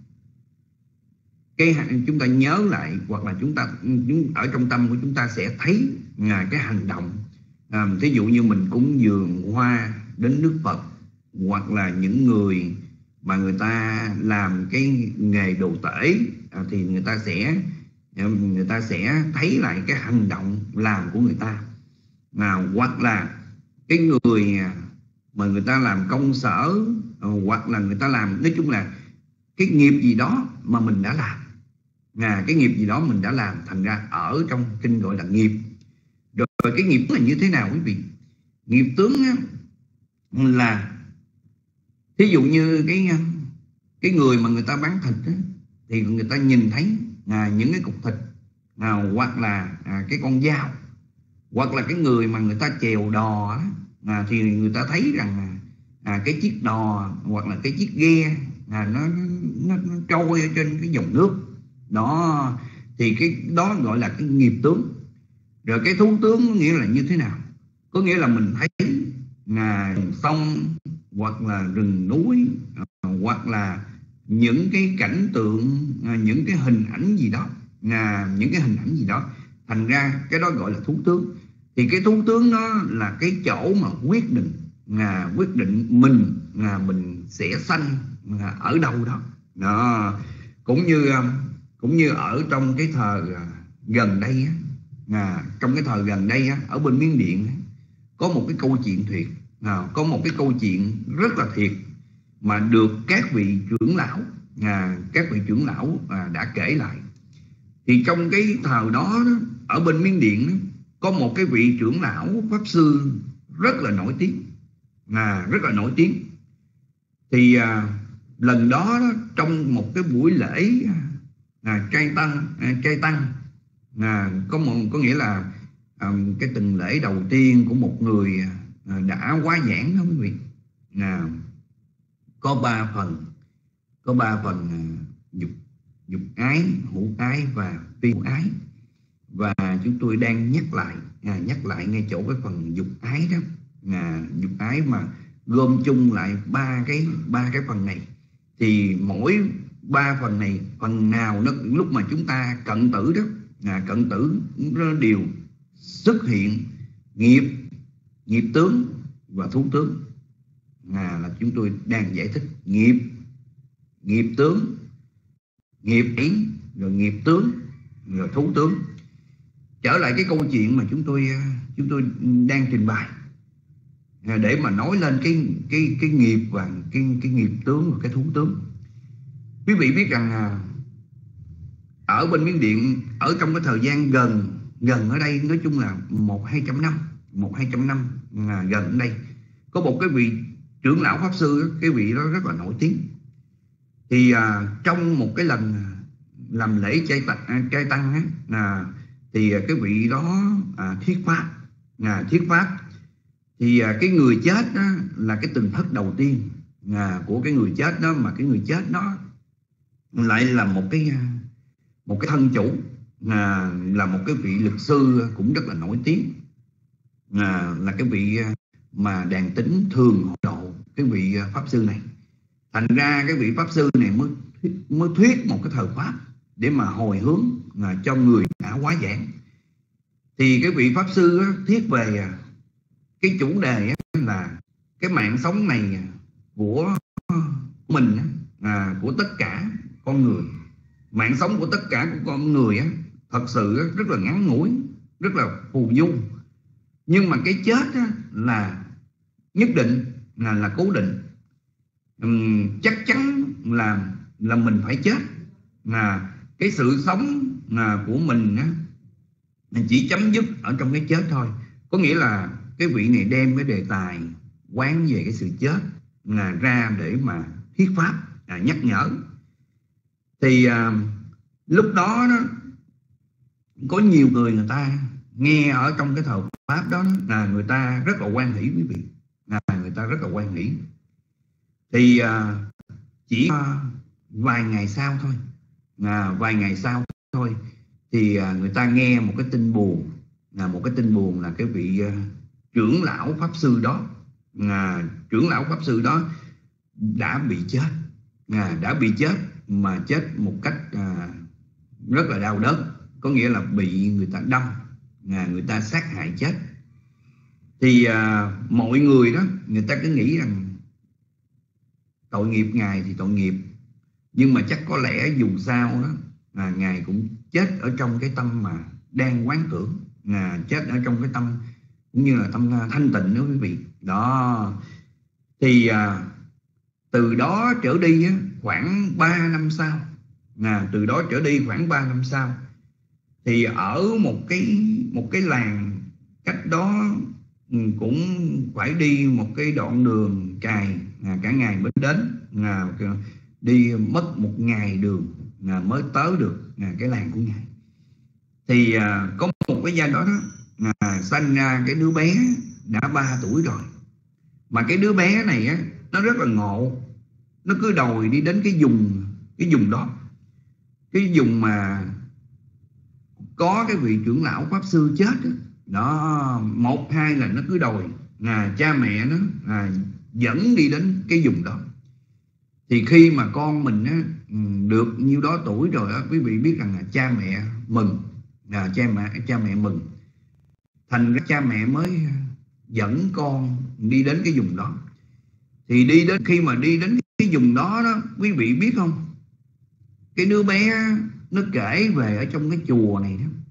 chúng ta nhớ lại, hoặc là ở trong tâm của chúng ta sẽ thấy cái hành động. Ví dụ như mình cúng dường hoa đến Đức Phật, hoặc là những người mà người ta làm cái nghề đồ tể, thì người ta sẽ thấy lại cái hành động làm của người ta. Hoặc là cái người mà người ta làm công sở, hoặc là người ta làm, nói chung là cái nghiệp gì đó mà mình đã làm, cái nghiệp gì đó mình đã làm, thành ra ở trong kinh gọi là nghiệp. Rồi cái nghiệp là như thế nào quý vị? Nghiệp tướng là thí dụ như cái người mà người ta bán thịt thì người ta nhìn thấy những cái cục thịt, hoặc là cái con dao, hoặc là cái người mà người ta chèo đò thì người ta thấy rằng cái chiếc đò hoặc là cái chiếc ghe nó trôi ở trên cái dòng nước đó, thì cái đó gọi là cái nghiệp tướng. Rồi cái thú tướng có nghĩa là như thế nào? Có nghĩa là mình thấy sông, hoặc là rừng núi, hoặc là những cái cảnh tượng, những cái hình ảnh gì đó, thành ra cái đó gọi là thú tướng. Thì cái thú tướng nó là cái chỗ mà quyết định mình sẽ sanh ở đâu đó. Cũng như ở trong cái thời gần đây trong cái thời gần đây ở bên Miến Điện có một cái câu chuyện thiệt, có một cái câu chuyện rất là thiệt mà được các vị trưởng lão đã kể lại. Thì trong cái thời đó ở bên Miến Điện có một cái vị trưởng lão pháp sư rất là nổi tiếng, Thì lần đó trong một cái buổi lễ trai tăng có nghĩa là cái tuần lễ đầu tiên của một người đã hóa giảng đó quý vị. Có ba phần dục ái, hữu ái và phi hữu ái. Và chúng tôi đang nhắc lại ngay chỗ cái phần dục ái đó. Dục ái mà gom chung lại ba cái phần này. Thì mỗi ba phần này, phần nào nó lúc mà chúng ta cận tử đó, cận tử nó đều xuất hiện nghiệp tướng và thú tướng. Là chúng tôi đang giải thích nghiệp tướng, nghiệp ý, rồi nghiệp tướng, rồi thú tướng. Trở lại cái câu chuyện mà chúng tôi đang trình bày để mà nói lên cái nghiệp và cái nghiệp tướng và cái thú tướng. Quý vị biết rằng ở bên Miến Điện, ở trong cái thời gian gần ở đây, nói chung là 100-200 năm gần ở đây, có một cái vị trưởng lão pháp sư, cái vị đó rất là nổi tiếng. Thì trong một cái lần làm lễ trai tăng thì cái vị đó thuyết pháp. Thì cái người chết đó là cái từng thất đầu tiên của cái người chết đó, mà cái người chết đó lại là một cái thân chủ, là một cái vị luật sư cũng rất là nổi tiếng, là cái vị mà đàn tính thường hộ độ cái vị pháp sư này. Thành ra cái vị pháp sư này mới thuyết một cái thời pháp để mà hồi hướng cho người đã hóa giảng. Thì cái vị pháp sư thuyết về cái chủ đề là cái mạng sống này của mình, của tất cả con người. Mạng sống của tất cả của con người thật sự rất là ngắn ngủi, rất là phù du. Nhưng mà cái chết là nhất định, là cố định. Chắc chắn là mình phải chết. Cái sự sống của mình chỉ chấm dứt ở trong cái chết thôi. Có nghĩa là cái vị này đem cái đề tài quán về cái sự chết ra để mà thuyết pháp, nhắc nhở. Thì lúc đó có nhiều người ta nghe ở trong cái thời pháp đó là người ta rất là hoan hỷ quý vị, người ta rất là hoan hỷ. Thì chỉ vài ngày sau thôi thì người ta nghe một cái tin buồn, là cái vị trưởng lão pháp sư đó đã bị chết, mà chết một cách rất là đau đớn. Có nghĩa là bị người ta đâm, người ta sát hại chết. Thì mọi người đó, người ta cứ nghĩ rằng tội nghiệp Ngài thì tội nghiệp, nhưng mà chắc có lẽ dù sao đó Ngài cũng chết ở trong cái tâm mà đang quán tưởng, chết ở trong cái tâm cũng như là tâm thanh tịnh đó quý vị. Đó. Thì từ đó trở đi khoảng 3 năm sau, thì ở một cái làng cách đó cũng phải đi một cái đoạn đường dài cả ngày mới đến, đi mất một ngày đường mới tới được cái làng của Ngài. Thì có một cái gia đó sanh ra cái đứa bé đã 3 tuổi rồi, mà cái đứa bé này nó rất là ngộ, nó cứ đòi đi đến cái vùng đó, cái vùng mà có cái vị trưởng lão pháp sư chết đó. 1-2 là nó cứ đòi cha mẹ nó dẫn đi đến cái vùng đó. Thì khi mà con mình được nhiêu đó tuổi rồi quý vị biết rằng là cha mẹ mừng, cha mẹ mừng. Thành ra cha mẹ mới dẫn con đi đến cái vùng đó. Thì khi mà đi đến cái vùng đó quý vị biết không, cái đứa bé nó kể về ở trong cái chùa này đó,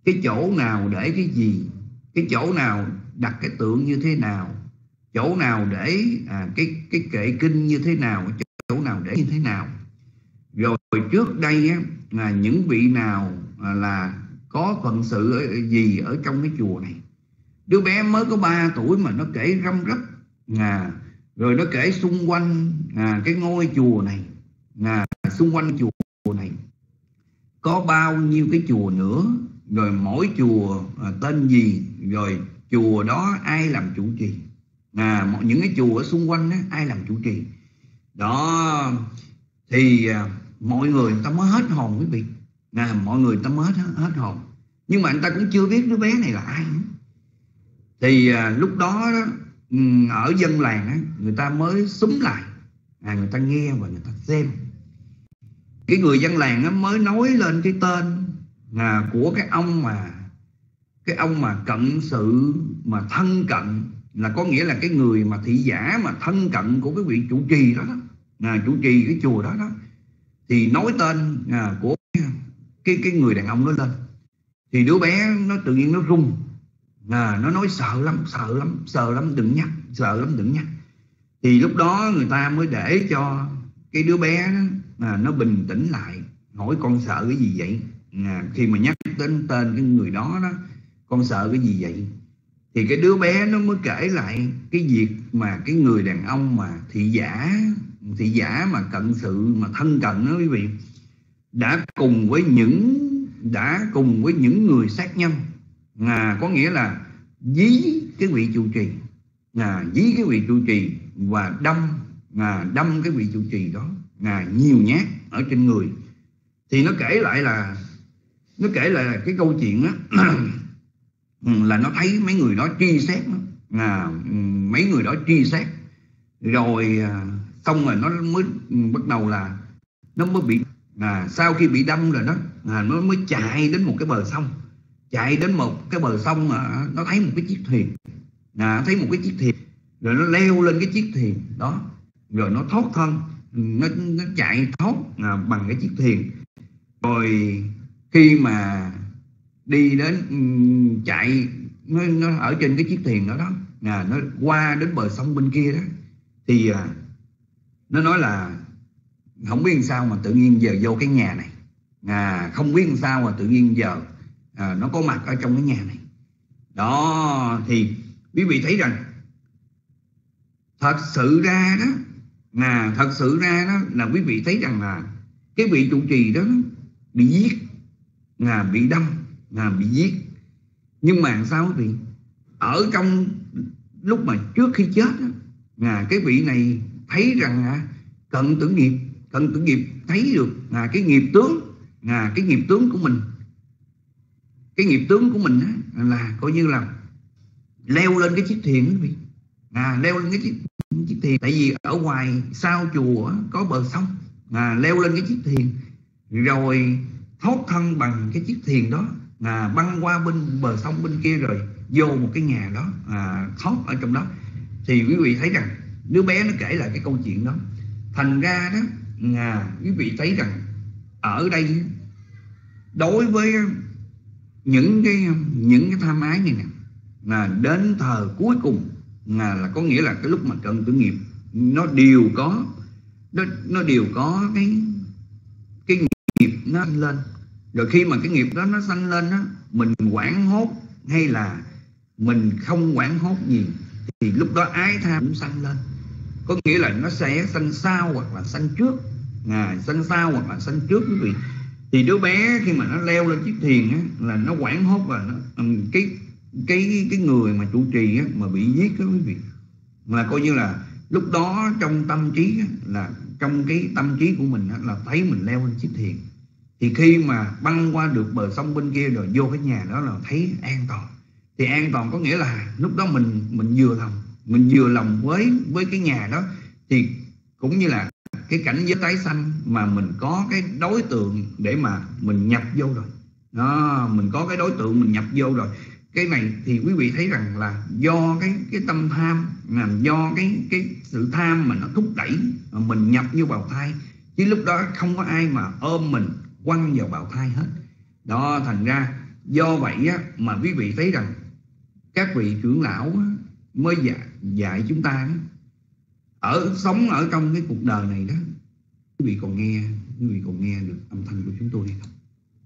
cái chỗ nào để cái gì, cái chỗ nào đặt cái tượng như thế nào, chỗ nào để cái kệ kinh như thế nào, chỗ nào để như thế nào. Rồi trước đây á, những vị nào là có phận sự gì ở trong cái chùa này. Đứa bé mới có 3 tuổi mà nó kể răm rắp, rồi nó kể xung quanh cái ngôi chùa này, xung quanh chùa này có bao nhiêu cái chùa nữa, rồi mỗi chùa tên gì, rồi chùa đó ai làm chủ trì, những cái chùa ở xung quanh đó, ai làm chủ trì đó. Thì mọi người ta mới hết hồn quý vị, mọi người ta mới hết hồn. Nhưng mà người ta cũng chưa biết đứa bé này là ai nữa. Thì lúc đó ở dân làng người ta mới xúm lại, người ta nghe và người ta xem. Cái người dân làng mới nói lên cái tên của cái ông mà cận sự, mà thân cận, là có nghĩa là cái người mà thị giả mà thân cận của cái vị trụ trì đó, trụ trì cái chùa đó. Thì nói tên của cái người đàn ông đó lên. Thì đứa bé nó tự nhiên nó run, nó nói sợ lắm, đừng nhắc, sợ lắm đừng nhắc. Thì lúc đó người ta mới để cho cái đứa bé đó, nó bình tĩnh lại, hỏi con sợ cái gì vậy. Khi mà nhắc đến tên cái người đó, con sợ cái gì vậy, thì cái đứa bé nó mới kể lại cái việc mà cái người đàn ông mà thị giả mà cận sự, mà thân cận đó quý vị, đã cùng với những người sát nhân, có nghĩa là dí cái vị trụ trì, dí cái vị trụ trì và đâm cái vị trụ trì đó nhiều nhát ở trên người. Thì nó kể lại là cái câu chuyện đó, là nó thấy mấy người đó truy xét, rồi xong rồi nó mới bắt đầu là nó mới bị sau khi bị đâm rồi đó, nó mới chạy đến một cái bờ sông, nó thấy một cái chiếc thuyền, rồi nó leo lên cái chiếc thuyền đó, rồi nó thoát thân, nó chạy thoát bằng cái chiếc thuyền. Rồi khi mà đi đến chạy, nó ở trên cái chiếc thuyền đó, nó qua đến bờ sông bên kia đó, thì nó nói là không biết sao mà tự nhiên giờ vô cái nhà này, không biết sao mà tự nhiên giờ nó có mặt ở trong cái nhà này đó. Thì quý vị thấy rằng thật sự ra đó là quý vị thấy rằng là cái vị trụ trì đó bị giết, bị đâm, bị giết. Nhưng mà sao quý vị, ở trong lúc mà trước khi chết đó, cái vị này thấy rằng cận tử nghiệp thấy được cái nghiệp tướng của mình là coi như là leo lên cái chiếc thuyền quý vị, leo lên cái chiếc thuyền. Tại vì ở ngoài sau chùa có bờ sông, leo lên cái chiếc thuyền rồi thoát thân bằng cái chiếc thuyền đó, băng qua bên bờ sông bên kia, rồi vô một cái nhà đó, thoát ở trong đó. Thì quý vị thấy rằng đứa bé nó kể lại cái câu chuyện đó. Thành ra đó, quý vị thấy rằng ở đây đối với những cái tham ái này nè, là đến thời cuối cùng là có nghĩa là cái lúc mà cận tử nghiệp nó đều có cái nghiệp nó lên. Rồi khi mà cái nghiệp đó nó sanh lên đó, mình hoảng hốt hay là mình không hoảng hốt gì, thì lúc đó ái tham cũng sanh lên. Có nghĩa là nó sẽ sanh sau hoặc là sanh trước, quý vị. Thì đứa bé khi mà nó leo lên chiếc thuyền á, là nó hoảng hốt, và nó, cái người mà trụ trì á, mà bị giết đó quý vị, là coi như là lúc đó trong tâm trí á, là trong cái tâm trí của mình á, là thấy mình leo lên chiếc thuyền. Thì khi mà băng qua được bờ sông bên kia rồi vô cái nhà đó là thấy an toàn. Thì an toàn có nghĩa là lúc đó mình vừa lòng với cái nhà đó. Thì cũng như là cái cảnh giới tái sanh mà mình có cái đối tượng để mà mình nhập vô rồi đó, mình có cái đối tượng mình nhập vô rồi. Cái này thì quý vị thấy rằng là do cái tâm tham, là do cái sự tham mà nó thúc đẩy mình nhập vô bào thai, chứ lúc đó không có ai mà ôm mình quăng vào bào thai hết đó. Thành ra Do vậy á, mà quý vị thấy rằng các vị trưởng lão á, mới dạy chúng ta đó, sống ở trong cái cuộc đời này đó. Quý vị còn nghe được âm thanh của chúng tôi hay không?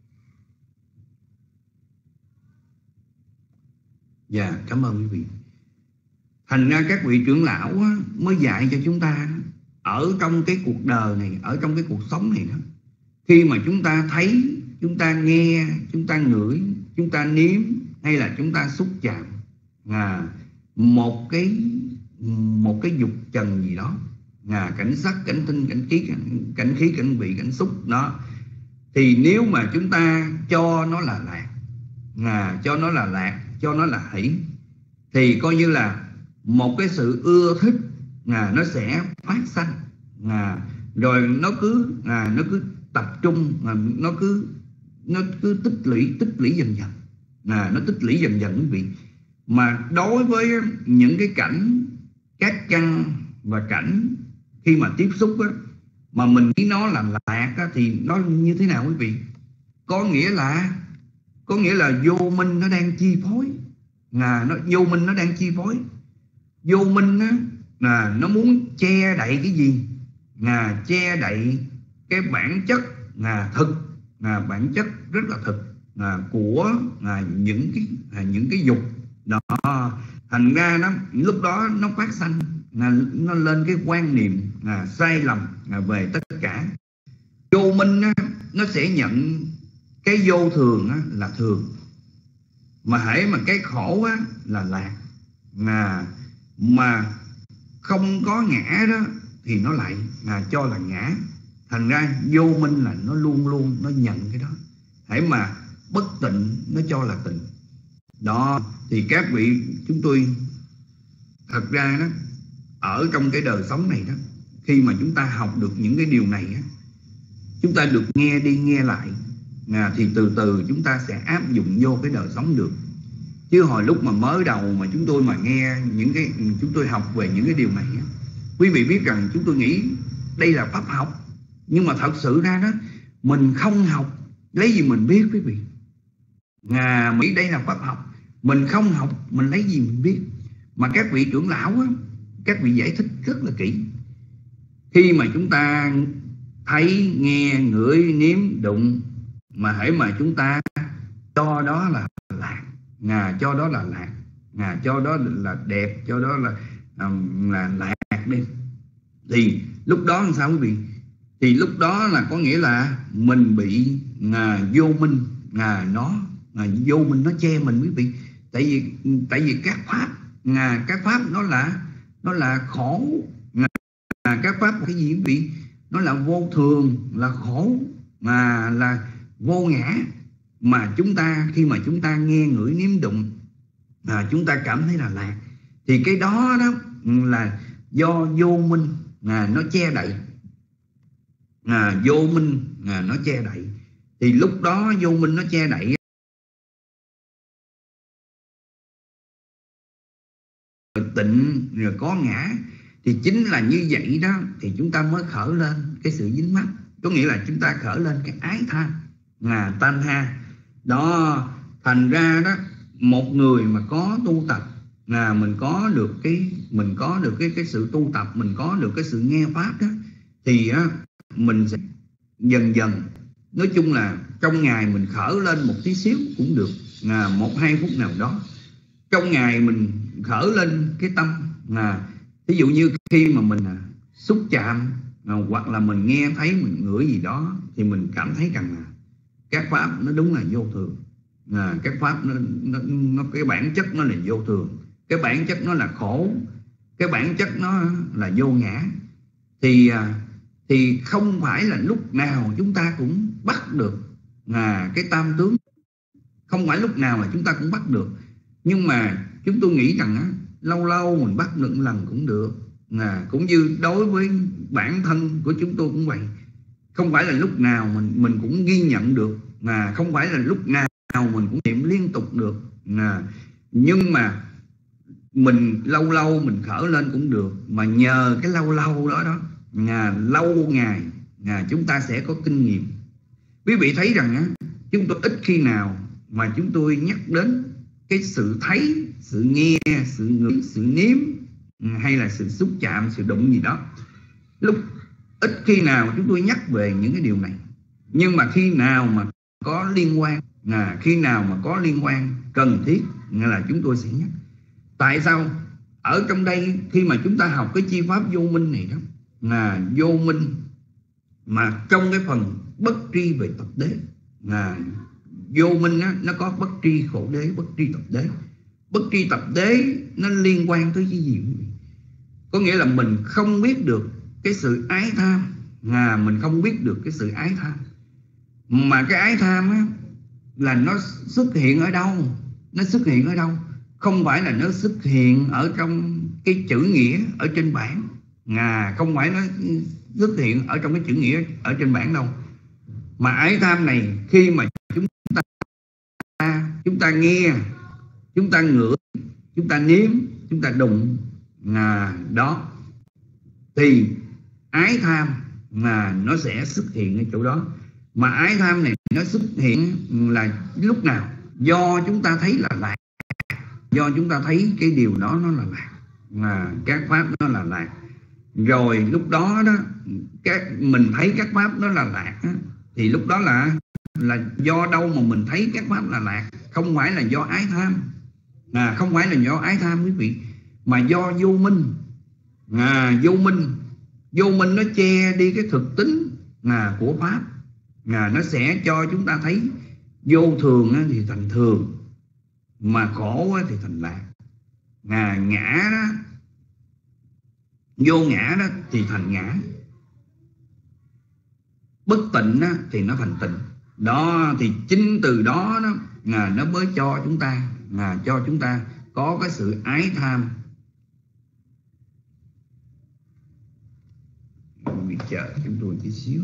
Dạ, cảm ơn quý vị. Thành ra các vị trưởng lão á, mới dạy cho chúng ta ở trong cái cuộc đời này, ở trong cái cuộc sống này đó, khi mà chúng ta thấy, chúng ta nghe, chúng ta ngửi, chúng ta nếm, hay là chúng ta xúc chạm một cái dục trần gì đó, cảnh sắc, cảnh tinh, cảnh khí, cảnh vị, cảnh xúc đó, thì nếu mà chúng ta cho nó là lạc, cho nó là hỷ, thì coi như là một cái sự ưa thích nó sẽ phát sanh, rồi nó cứ tập trung, nó cứ tích lũy dần dần, nó tích lũy dần dần quý vị. Mà đối với những cái cảnh, các căn và cảnh khi mà tiếp xúc á, mà mình nghĩ nó là lạc á, thì nó như thế nào quý vị? Có nghĩa là vô minh nó đang chi phối, vô minh nó đang chi phối. Vô minh á, nó muốn che đậy cái gì? Che đậy cái bản chất thực, bản chất rất là thực của những cái dục đó. Thành ra lúc đó nó phát sanh, nó lên cái quan niệm sai lầm về tất cả. Vô minh á, nó sẽ nhận cái vô thường á, là thường, mà hễ mà cái khổ á, là lạc, mà không có ngã đó thì nó lại cho là ngã. Thành ra vô minh là nó luôn luôn nó nhận cái đó, hễ mà bất tịnh nó cho là tịnh đó. Thì các vị chúng tôi thật ra đó, ở trong cái đời sống này đó, khi mà chúng ta học được những cái điều này á, chúng ta được nghe đi nghe lại, thì từ từ chúng ta sẽ áp dụng vô cái đời sống được. Chứ hồi lúc mà mới đầu mà chúng tôi mà nghe chúng tôi học về những cái điều này á, quý vị biết rằng chúng tôi nghĩ đây là pháp học, nhưng mà thật sự ra đó, mình không học lấy gì mình biết quý vị. Mỹ đây là pháp học, mình không học mình lấy gì mình biết. Mà các vị trưởng lão á, các vị giải thích rất là kỹ. Khi mà chúng ta thấy, nghe, ngửi, nếm, đụng, mà hễ mà chúng ta cho đó là lạc, cho đó là lạc, cho đó là đẹp, cho đó là lạc đi, thì lúc đó làm sao quý vị? Thì lúc đó là có nghĩa là mình bị vô minh, vô minh nó che mình quý vị. Tại vì các pháp nó là khổ, các pháp cái gì quý vị? Nó là vô thường, là khổ, là vô ngã. Mà chúng ta khi mà chúng ta nghe, ngửi, nếm, đụng, chúng ta cảm thấy là lạc, thì cái đó là do vô minh nó che đậy. Vô minh nó che đậy, thì lúc đó vô minh nó che đậy, tịnh rồi có ngã, thì chính là như vậy đó, thì chúng ta mới khởi lên cái sự dính mắc. Có nghĩa là chúng ta khởi lên cái ái tham, tam ha đó. Thành ra đó, một người mà có tu tập, mình có được cái sự tu tập, mình có được cái sự nghe pháp đó, thì mình sẽ dần dần, nói chung là trong ngày mình khởi lên một tí xíu cũng được, 1-2 phút nào đó trong ngày mình khởi lên cái tâm. Ví dụ như khi mà mình xúc chạm, hoặc là mình nghe thấy, mình ngửi gì đó, thì mình cảm thấy rằng là các pháp nó đúng là vô thường. Các pháp nó cái bản chất nó là vô thường, cái bản chất nó là khổ, cái bản chất nó là vô ngã. Thì không phải là lúc nào chúng ta cũng bắt được cái tam tướng, không phải lúc nào mà chúng ta cũng bắt được. Nhưng mà chúng tôi nghĩ rằng lâu lâu mình bắt được lần cũng được. Cũng như đối với bản thân của chúng tôi cũng vậy, không phải là lúc nào mình cũng ghi nhận được, không phải là lúc nào mình cũng niệm liên tục được. Nhưng mà mình lâu lâu mình khởi lên cũng được. Mà nhờ cái lâu lâu đó lâu ngày chúng ta sẽ có kinh nghiệm. Quý vị thấy rằng chúng tôi ít khi nào mà chúng tôi nhắc đến cái sự thấy, sự nghe, sự ngửi, sự nếm, hay là sự xúc chạm, sự đụng gì đó. Lúc ít khi nào chúng tôi nhắc về những cái điều này, nhưng mà khi nào mà có liên quan, khi nào mà có liên quan cần thiết là chúng tôi sẽ nhắc. Tại sao? Ở trong đây khi mà chúng ta học cái chi pháp vô minh này đó, là vô minh mà trong cái phần bất tri về tập đế, là vô minh á, nó có bất tri khổ đế, bất tri tập đế. Bất tri tập đế nó liên quan tới cái gì? Có nghĩa là mình không biết được cái sự ái tham, mình không biết được cái sự ái tham. Mà cái ái tham á, là nó xuất hiện ở đâu? Nó xuất hiện ở đâu? Không phải là nó xuất hiện ở trong cái chữ nghĩa ở trên bảng, không phải nó xuất hiện ở trong cái chữ nghĩa ở trên bảng đâu. Mà ái tham này khi mà chúng ta nghe, chúng ta ngửi, chúng ta nếm, chúng ta đụng đó, thì ái tham nó sẽ xuất hiện ở chỗ đó. Mà ái tham này nó xuất hiện là lúc nào? Do chúng ta thấy là lạc, do chúng ta thấy cái điều đó nó là lạc, các pháp nó là lạc. Rồi lúc đó đó, mình thấy các pháp nó là lạc đó, thì lúc đó là do đâu mà mình thấy các pháp là lạc? Không phải là do ái tham, không phải là do ái tham quý vị, mà do vô minh. Vô minh nó che đi cái thực tính của pháp, nó sẽ cho chúng ta thấy vô thường thì thành thường, mà khổ thì thành lạc. Ngã đó, vô ngã đó thì thành ngã, bất tịnh thì nó thành tịnh. Đó thì chính từ đó nó mới cho chúng ta có cái sự ái tham. Bị chờ chúng tôi tí xíu.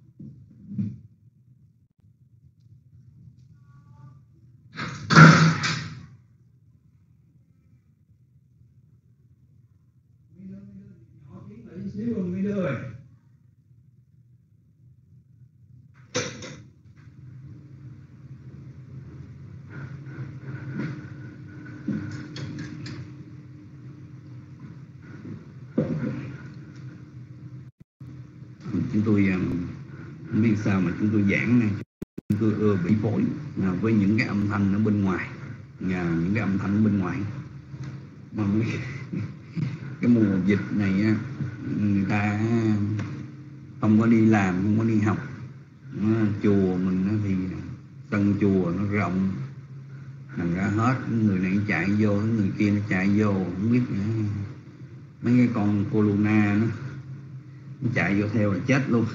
Chúng tôi không biết sao mà chúng tôi giảng này, chúng tôi ưa bị phối với những cái âm thanh ở bên ngoài, những cái âm thanh ở bên ngoài. Mà cái mùa dịch này người ta không có đi làm, không có đi học. Chùa mình thì sân chùa nó rộng, thành ra hết người này chạy vô, người kia nó chạy vô, không biết nữa. Mấy cái con corona nó chạy vô theo là chết luôn.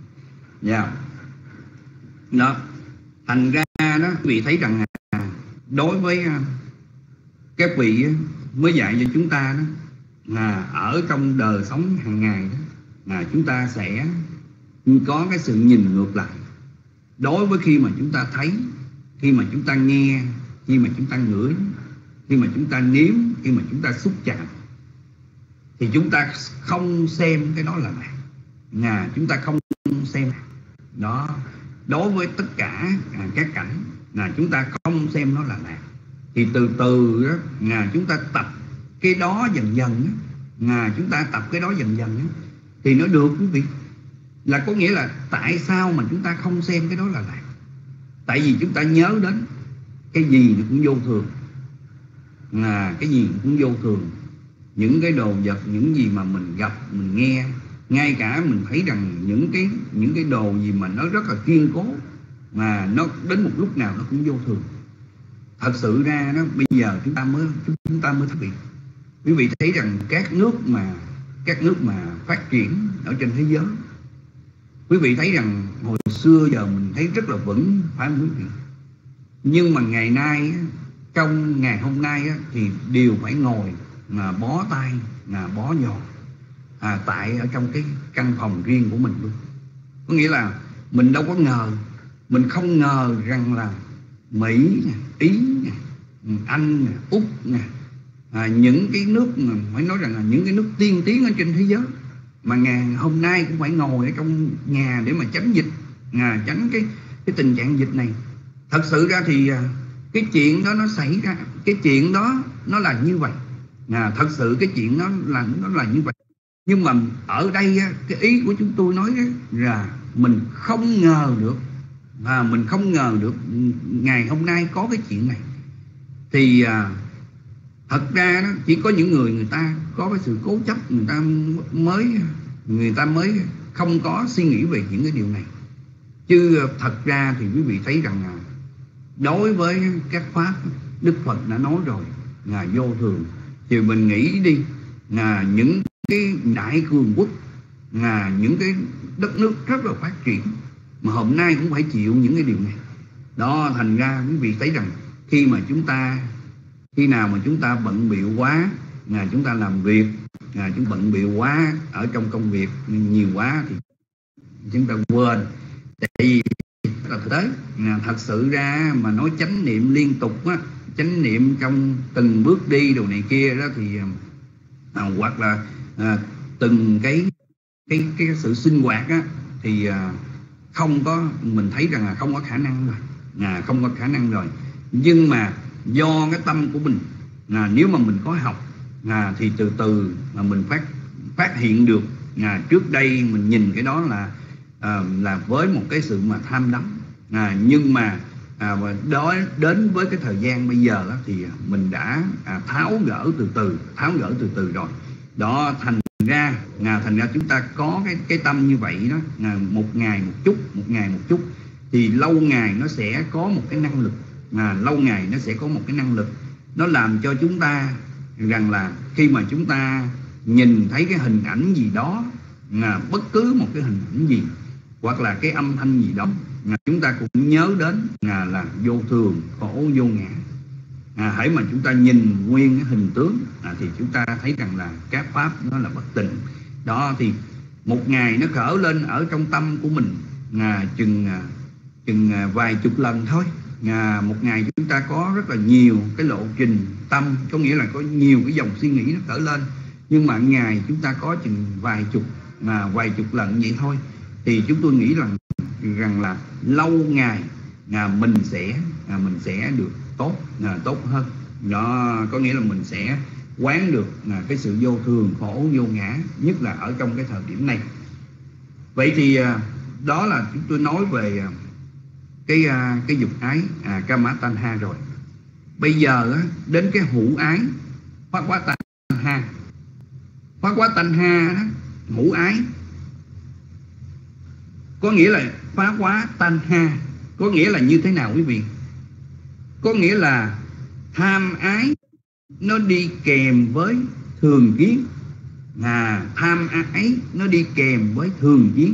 Đó, thành ra đó quý vị thấy rằng đối với các vị mới dạy cho chúng ta đó, ở trong đời sống hàng ngày đó, chúng ta sẽ có cái sự nhìn ngược lại. Đối với khi mà chúng ta thấy, khi mà chúng ta nghe, khi mà chúng ta ngửi, khi mà chúng ta nếm, khi mà chúng ta xúc chạm, thì chúng ta không xem cái đó là lạc. Chúng ta không xem đó. Đối với tất cả các cảnh chúng ta không xem nó là lạc. Thì từ từ đó, chúng ta tập cái đó dần dần đó, chúng ta tập cái đó dần dần đó, thì nó được quý vị. Là có nghĩa là tại sao mà chúng ta không xem cái đó là lạc? Tại vì chúng ta nhớ đến cái gì cũng vô thường, cái gì cũng vô thường. Những cái đồ vật, những gì mà mình gặp, mình nghe, ngay cả mình thấy rằng những cái đồ gì mà nó rất là kiên cố, mà nó đến một lúc nào nó cũng vô thường. Thật sự ra đó, bây giờ chúng ta mới thấy. Quý vị thấy rằng các nước mà phát triển ở trên thế giới, quý vị thấy rằng hồi xưa giờ mình thấy rất là vững, phải không quý vị? Nhưng mà ngày nay, trong ngày hôm nay thì đều phải ngồi bó tay, bó giò tại ở trong cái căn phòng riêng của mình luôn. Có nghĩa là mình đâu có ngờ, mình không ngờ rằng là Mỹ, Ý, Anh, Úc, những cái nước mà phải nói rằng là những cái nước tiên tiến ở trên thế giới, mà ngày hôm nay cũng phải ngồi ở trong nhà để mà tránh dịch, tránh cái tình trạng dịch này. Thật sự ra thì cái chuyện đó nó xảy ra, cái chuyện đó nó là như vậy. Thật sự cái chuyện nó là như vậy. Nhưng mà ở đây cái ý của chúng tôi nói là mình không ngờ được, mình không ngờ được ngày hôm nay có cái chuyện này. Thì thật ra đó, chỉ có những người ta có cái sự cố chấp, người ta mới không có suy nghĩ về những cái điều này. Chứ thật ra thì quý vị thấy rằng đối với các pháp Đức Phật đã nói rồi là vô thường. Thì mình nghĩ đi, những cái đại cường quốc, những cái đất nước rất là phát triển mà hôm nay cũng phải chịu những cái điều này. Đó, thành ra quý vị thấy rằng khi nào mà chúng ta bận bịu quá, chúng ta làm việc, chúng bận bịu quá ở trong công việc nhiều quá thì chúng ta quên. Tại vì là thực tế, thật sự ra mà nói chánh niệm liên tục á, chánh niệm trong từng bước đi đồ này kia đó thì hoặc là từng cái sự sinh hoạt á, thì không có, mình thấy rằng là không có khả năng rồi, không có khả năng rồi. Nhưng mà do cái tâm của mình, nếu mà mình có học thì từ từ mà mình phát hiện được. Trước đây mình nhìn cái đó là với một cái sự mà tham đắm, nhưng mà đến với cái thời gian bây giờ đó, thì mình đã tháo gỡ từ từ rồi. Đó, thành ra chúng ta có cái tâm như vậy đó, một ngày một chút thì lâu ngày nó sẽ có một cái năng lực, nó làm cho chúng ta rằng là khi mà chúng ta nhìn thấy cái hình ảnh gì đó, bất cứ một cái hình ảnh gì hoặc là cái âm thanh gì đó, chúng ta cũng nhớ đến là vô thường, khổ, vô ngã. Hãy mà chúng ta nhìn nguyên cái hình tướng thì chúng ta thấy rằng là các pháp nó là bất tịnh. Đó, thì một ngày nó khởi lên ở trong tâm của mình chừng vài chục lần thôi. Một ngày chúng ta có rất là nhiều cái lộ trình tâm, có nghĩa là có nhiều cái dòng suy nghĩ nó khởi lên. Nhưng mà ngày chúng ta có chừng vài chục lần vậy thôi. Thì chúng tôi nghĩ rằng là lâu ngày mình sẽ được tốt hơn. Đó, có nghĩa là mình sẽ quán được cái sự vô thường, khổ, vô ngã, nhất là ở trong cái thời điểm này. Vậy thì đó là chúng tôi nói về cái dục ái, Kama Tanha rồi. Bây giờ đến cái hữu ái, Pháp Quá Tanha. Pháp Quá Tanha đó, hữu ái, có nghĩa là phá quá Tanha có nghĩa là như thế nào quý vị? Có nghĩa là tham ái nó đi kèm với thường kiến. Tham ái nó đi kèm với thường kiến.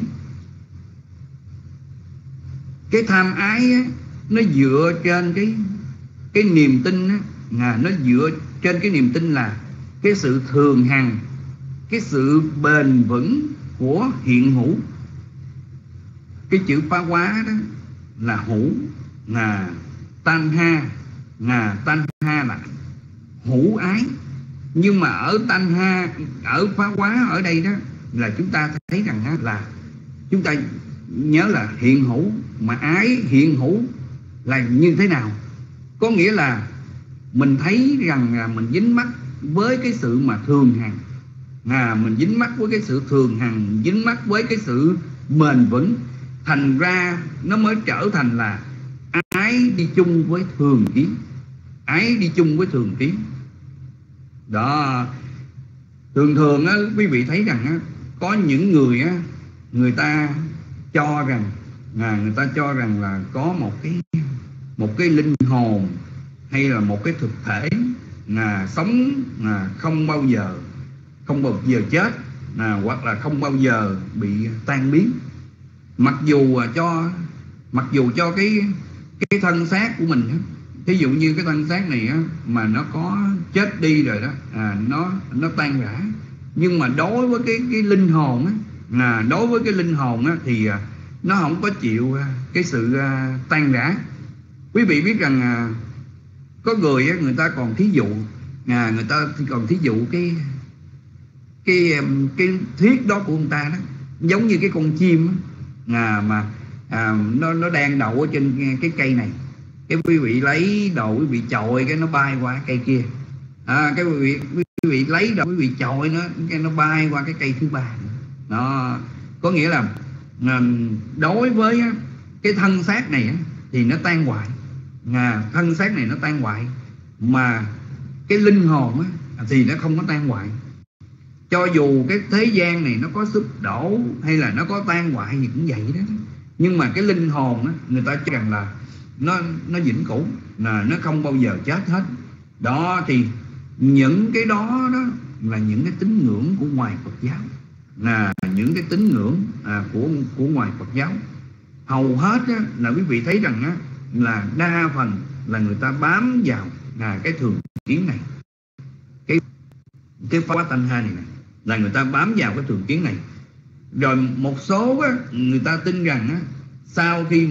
Cái tham ái á, nó dựa trên cái niềm tin á, nó dựa trên cái niềm tin là cái sự thường hằng, cái sự bền vững của hiện hữu. Cái chữ phá quá đó là hữu, là tanha, là hữu ái. Nhưng mà ở tanha, ở phá quá ở đây đó là chúng ta thấy rằng là chúng ta nhớ là hiện hữu, mà ái hiện hữu là như thế nào? Có nghĩa là mình thấy rằng là mình dính mắc với cái sự mà thường hằng, mình dính mắc với cái sự thường hằng, dính mắc với cái sự bền vững, thành ra nó mới trở thành là ái đi chung với thường kiến. Ái đi chung với thường kiến. Đó, thường á, quý vị thấy rằng á, có những người á, người ta cho rằng là có một cái linh hồn hay là một cái thực thể sống không bao giờ chết, hoặc là không bao giờ bị tan biến. Mặc dù cho cái thân xác của mình, thí dụ như cái thân xác này á, mà nó có chết đi rồi đó, nó tan rã, nhưng mà đối với cái linh hồn á, thì nó không có chịu cái sự tan rã. Quý vị biết rằng có người á, người ta còn thí dụ cái thuyết đó của người ta đó, giống như cái con chim á, mà nó đang đậu ở trên cái cây này. cái quý vị lấy đồ quý vị chọi cái nó bay qua cây kia, cái quý vị lấy đồ quý vị chọi nó cái nó bay qua cái cây thứ ba. Đó có nghĩa là đối với cái thân xác này thì nó tan hoại, thân xác này nó tan hoại, mà cái linh hồn thì nó không có tan hoại. Cho dù cái thế gian này nó có sụp đổ hay là nó có tan hoại gì cũng vậy đó, nhưng mà cái linh hồn người ta cho rằng là nó vĩnh cửu, là nó không bao giờ chết hết. Đó thì những cái đó là những cái tín ngưỡng của ngoài Phật giáo, là những cái tín ngưỡng của ngoài Phật giáo. Hầu hết là quý vị thấy rằng là đa phần là người ta bám vào cái thường kiến này, cái pháp Tanha này là người ta bám vào cái thường kiến này. Rồi một số người ta tin rằng sau khi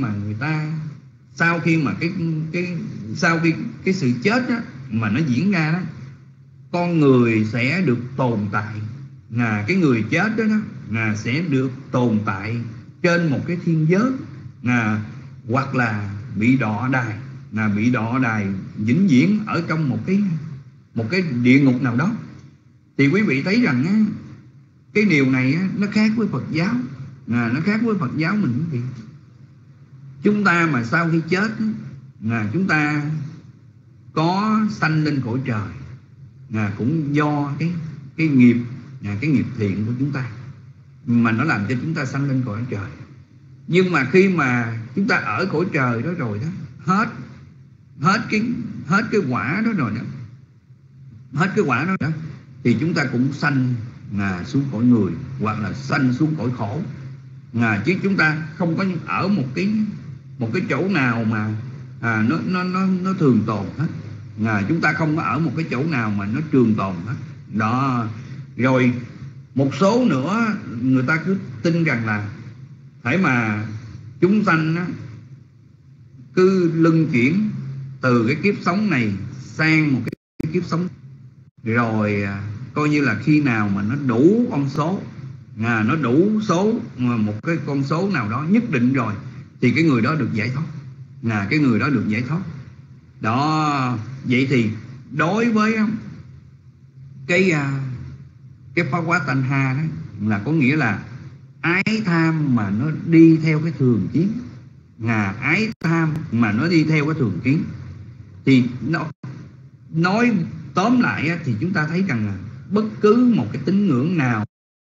cái sự chết mà nó diễn ra đó, con người sẽ được tồn tại, cái người chết đó sẽ được tồn tại trên một cái thiên giới, hoặc là bị đọa đài vĩnh viễn ở trong một cái địa ngục nào đó. Thì quý vị thấy rằng cái điều này nó khác với Phật giáo, nó khác với Phật giáo mình. Quý vị, chúng ta mà sau khi chết chúng ta có sanh lên cõi trời, cũng do cái nghiệp thiện của chúng ta mà nó làm cho chúng ta sanh lên cõi trời. Nhưng mà khi mà chúng ta ở cõi trời đó rồi đó, hết cái quả đó rồi đó, hết cái quả đó thì chúng ta cũng sanh xuống cõi người, hoặc là sanh xuống cõi khổ, chứ chúng ta không có ở một cái chỗ nào mà nó thường tồn hết. Chúng ta không có ở một cái chỗ nào mà nó trường tồn hết. Đó. Rồi một số nữa người ta cứ tin rằng là phải mà chúng sanh cứ luân chuyển từ cái kiếp sống này sang một cái kiếp sống, rồi coi như là khi nào mà nó đủ con số, nó đủ số một cái con số nào đó nhất định rồi thì cái người đó được giải thoát, cái người đó được giải thoát. Đó. Vậy thì đối với cái Pháp Hóa Tanha đó là có nghĩa là ái tham mà nó đi theo cái thường kiến, ái tham mà nó đi theo cái thường kiến. Thì nó nói tóm lại thì chúng ta thấy rằng là bất cứ một cái tín ngưỡng nào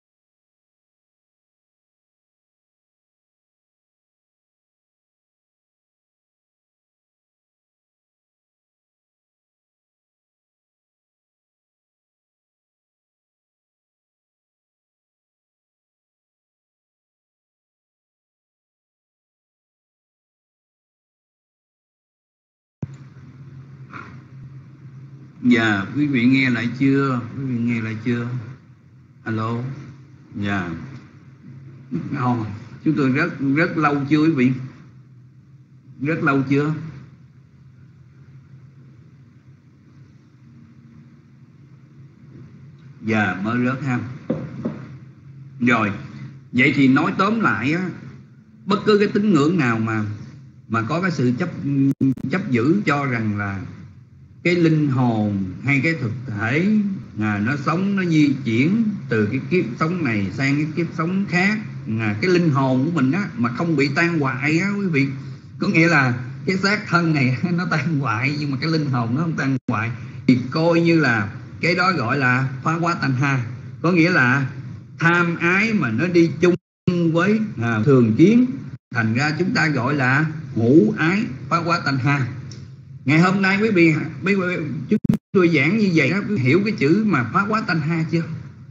quý vị nghe lại chưa? Quý vị nghe lại chưa? Alo. Chúng tôi rất lâu chưa quý vị? Rất lâu chưa? Mới rớt ha. Rồi, vậy thì nói tóm lại bất cứ cái tín ngưỡng nào mà có cái sự chấp giữ cho rằng là cái linh hồn hay cái thực thể nó sống, nó di chuyển từ cái kiếp sống này sang cái kiếp sống khác, cái linh hồn của mình mà không bị tan hoại quý vị, có nghĩa là cái xác thân này nó tan hoại nhưng mà cái linh hồn nó không tan hoại, thì coi như là cái đó gọi là Phá Hóa Tanha, có nghĩa là tham ái mà nó đi chung với thường kiến, thành ra chúng ta gọi là hữu ái Phá Hóa Tanha. Ngày hôm nay quý vị chúng tôi giảng như vậy đó, hiểu cái chữ mà Phá Hóa Tanha chưa?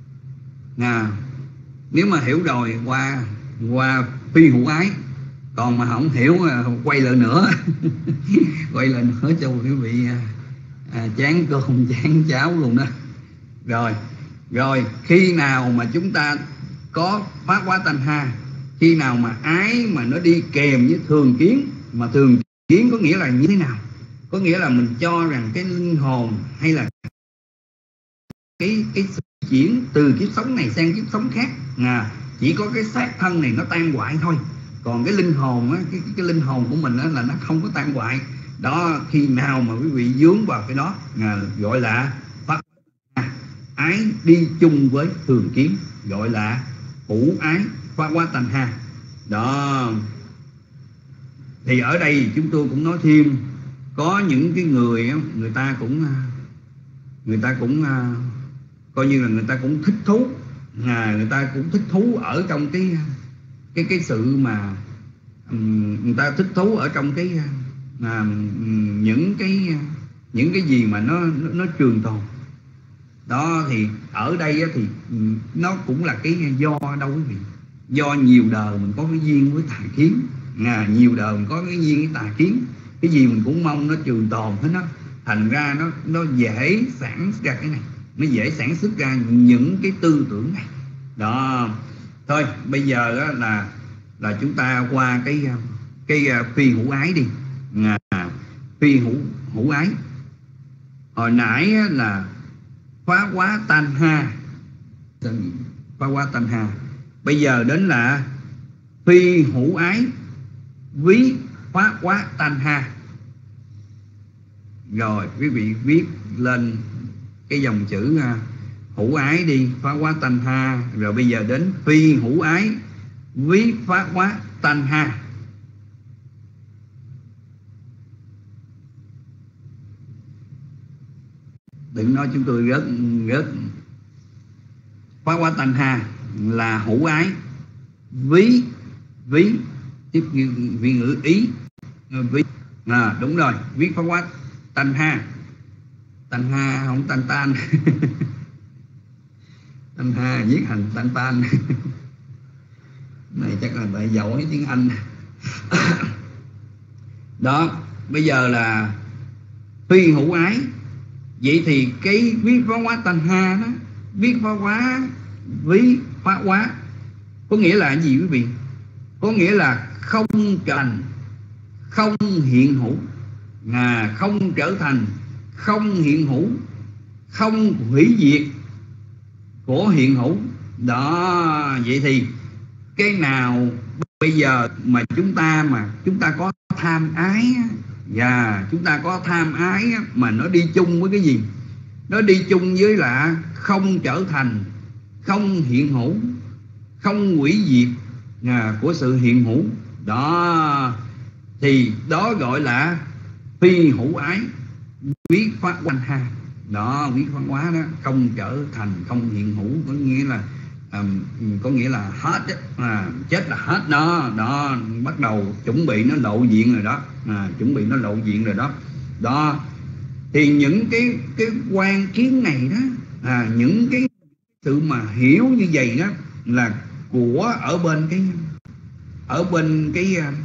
Nếu mà hiểu rồi qua phi hữu ái, còn mà không hiểu quay lại nữa quay lại nữa cho quý vị chán cơm chán cháo luôn đó. Rồi khi nào mà chúng ta có Phá Hóa Tanha, khi nào mà ái mà nó đi kèm với thường kiến, mà thường kiến có nghĩa là như thế nào? Có nghĩa là mình cho rằng cái linh hồn hay là cái chuyển từ kiếp sống này sang kiếp sống khác, chỉ có cái xác thân này nó tan hoại thôi, còn cái linh hồn cái linh hồn của mình là nó không có tan hoại. Đó, khi nào mà quý vị vướng vào cái đó gọi là pháp ái đi chung với thường kiến, gọi là hữu ái phá quá tanh ha. Đó, thì ở đây chúng tôi cũng nói thêm, có những cái người người ta cũng coi như là người ta cũng thích thú, người ta cũng thích thú ở trong cái sự mà người ta thích thú ở trong cái những cái gì mà nó trường tồn. Đó, thì ở đây thì nó cũng là cái do đâu quý vị, do nhiều đời mình có cái duyên với tà kiến, nhiều đời mình có cái duyên với tà kiến, cái gì mình cũng mong nó trường tồn hết đó, thành ra nó dễ sản xuất ra cái này, nó dễ sản xuất ra những cái tư tưởng này. Đó, thôi bây giờ là chúng ta qua cái phi hữu ái đi. Phi hữu ái hồi nãy là phá quá tanh ha, phá quá tanh ha. Bây giờ đến là phi hữu ái ví phá quá tanh ha. Rồi quý vị viết lên cái dòng chữ hữu ái đi, phá quá tanh ha. Rồi bây giờ đến phi hữu ái ví phá quá tanh ha. Đừng nói chúng tôi rớt. Phá quá tanh ha là hữu ái ví tiếp vị ngữ ý ví, đúng rồi, ví phá quá tanh ha. Tanh ha không tanh tan. Tanh ha viết hành tanh tan. Này chắc là bạn giỏi tiếng Anh. Đó, bây giờ là phi hữu ái. Vậy thì cái viết phá quá tanh ha đó, viết phá quá ví phá quá có nghĩa là gì quý vị? Có nghĩa là không trở thành, không hiện hữu, không trở thành, không hiện hữu, không hủy diệt của hiện hữu. Đó, vậy thì cái nào bây giờ mà chúng ta có tham ái, và chúng ta có tham ái mà nó đi chung với cái gì? Nó đi chung với là không trở thành, không hiện hữu, không hủy diệt của sự hiện hữu. Đó, thì đó gọi là phi hữu ái viết phá quá ha. Đó, viết phá quá đó, không trở thành, không hiện hữu, có nghĩa là hết, chết là hết đó. Đó, bắt đầu chuẩn bị nó lộ diện rồi đó, chuẩn bị nó lộ diện rồi đó. Đó, thì những cái quan kiến này đó, những cái sự mà hiểu như vậy đó là của ở bên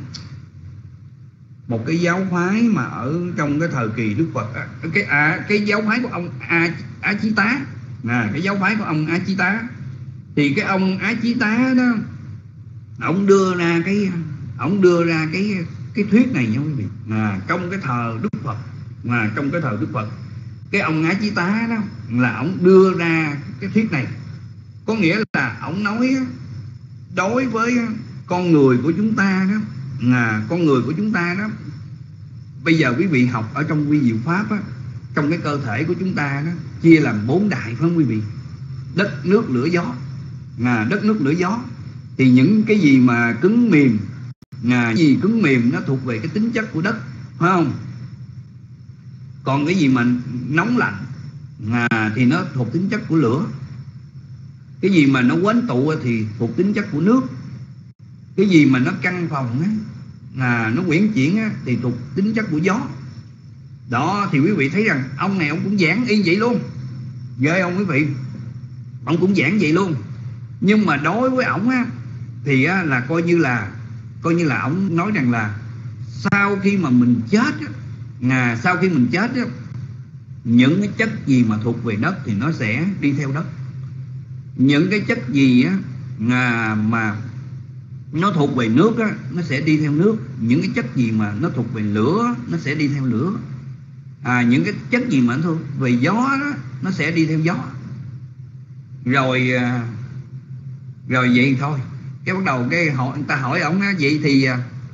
một cái giáo phái mà ở trong cái thời kỳ Đức Phật, cái giáo phái của ông Á Chí Tá, cái giáo phái của ông Á Chí Tá. Thì cái ông Á Chí Tá đó, ông đưa ra cái thuyết này nha quý vị, trong cái thời Đức Phật, trong cái thời Đức Phật, cái ông Á Chí Tá đó là ông đưa ra cái thuyết này. Có nghĩa là ông nói đối với con người của chúng ta đó, con người của chúng ta đó, bây giờ quý vị học ở trong vi diệu pháp á, trong cái cơ thể của chúng ta đó chia làm 4 đại, phải không quý vị? Đất, nước, lửa, gió. Đất, nước, lửa, gió. Thì những cái gì mà cứng mềm, gì cứng mềm nó thuộc về cái tính chất của đất, phải không? Còn cái gì mà nóng lạnh thì nó thuộc tính chất của lửa. Cái gì mà nó quánh tụ thì thuộc tính chất của nước. Cái gì mà nó căng phòng nó quyển chuyển thì thuộc tính chất của gió. Đó, thì quý vị thấy rằng ông này ông cũng giảng y vậy luôn. Ghê không quý vị? Ông cũng giảng vậy luôn. Nhưng mà đối với ổng thì là coi như là ổng nói rằng là sau khi mà mình chết sau khi mình chết những cái chất gì mà thuộc về đất thì nó sẽ đi theo đất. Những cái chất gì mà nó thuộc về nước nó sẽ đi theo nước. Những cái chất gì mà nó thuộc về lửa nó sẽ đi theo lửa. Những cái chất gì mà nó thuộc về gió đó nó sẽ đi theo gió. Rồi vậy thôi. Cái bắt đầu người ta hỏi ổng vậy thì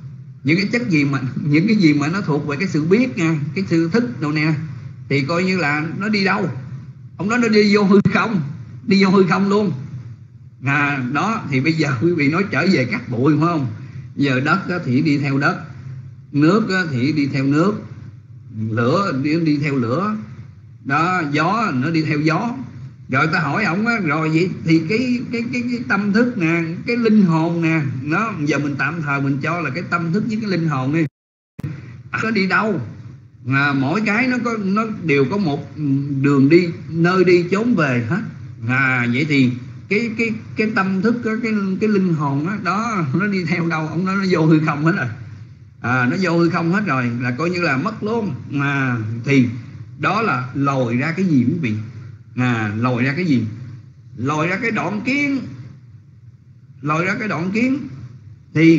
những cái chất gì mà những cái gì mà nó thuộc về cái sự biết nha, cái sự thức đâu nè, thì coi như là nó đi đâu? Ông nói nó đi vô hư không, đi vô hư không luôn. Đó thì bây giờ quý vị nói trở về cát bụi phải không? Giờ đất thì đi theo đất, nước thì đi theo nước, lửa đi theo lửa, đó, gió nó đi theo gió. Rồi ta hỏi ổng rồi vậy thì cái tâm thức nè, cái linh hồn nè, nó giờ mình tạm thời mình cho là cái tâm thức với cái linh hồn đi, nó đi đâu? Mỗi cái nó đều có một đường đi, nơi đi chốn về hết. Vậy thì cái tâm thức cái linh hồn đó nó đi theo đâu? Ông nói nó vô hư không hết rồi. Nó vô hư không hết rồi là coi như là mất luôn. Thì đó là lòi ra cái gì quý vị? Lòi ra cái gì? Lòi ra cái đoạn kiến. Lòi ra cái đoạn kiến thì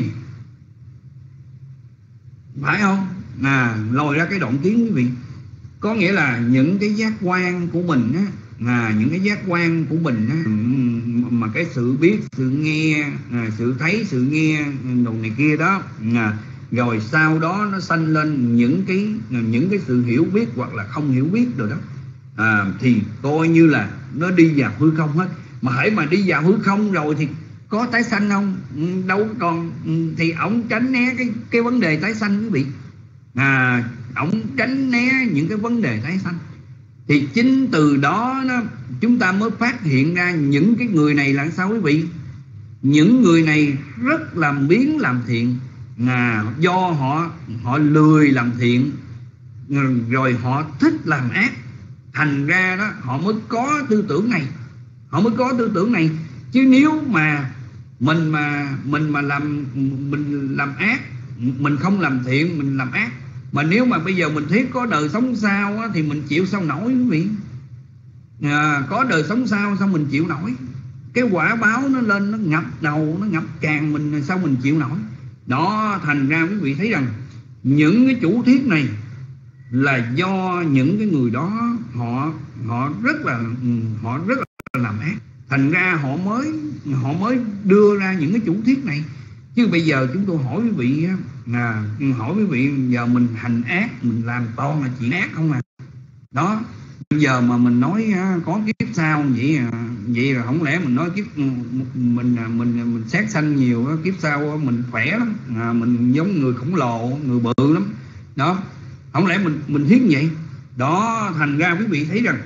phải không? Lòi ra cái đoạn kiến quý vị, có nghĩa là những cái giác quan của mình những cái giác quan của mình mà cái sự biết, sự nghe, sự thấy, sự nghe đồ này kia đó, rồi sau đó nó sanh lên những cái sự hiểu biết hoặc là không hiểu biết rồi đó, thì coi như là nó đi vào hư không hết. Mà hãy mà đi vào hư không rồi thì có tái sanh không? Đâu còn. Thì ổng tránh né cái vấn đề tái sanh quý vị. Ổng tránh né những cái vấn đề tái sanh. Thì chính từ đó chúng ta mới phát hiện ra những cái người này là sao quý vị? Những người này rất làm biếng làm thiện, do họ lười làm thiện, rồi họ thích làm ác, thành ra đó họ mới có tư tưởng này. Họ mới có tư tưởng này. Chứ nếu mà mình làm ác, mình không làm thiện, mình làm ác, mà nếu mà bây giờ mình thiết có đời sống sau thì mình chịu sao nổi quý vị? Có đời sống sau sao mình chịu nổi? Cái quả báo nó lên, nó ngập đầu, nó ngập tràn mình, sao mình chịu nổi? Đó, thành ra quý vị thấy rằng những cái chủ thuyết này là do những cái người đó họ rất là làm ác, thành ra họ mới đưa ra những cái chủ thuyết này. Chứ bây giờ chúng tôi hỏi quý vị giờ mình hành ác, mình làm toàn là chuyện ác không đó. Bây giờ mà mình nói có kiếp sau vậy rồi không lẽ mình nói kiếp mình sát sanh nhiều, kiếp sau mình khỏe lắm, mình giống người khổng lồ, người bự lắm đó, không lẽ mình thiết vậy đó. Thành ra quý vị thấy rằng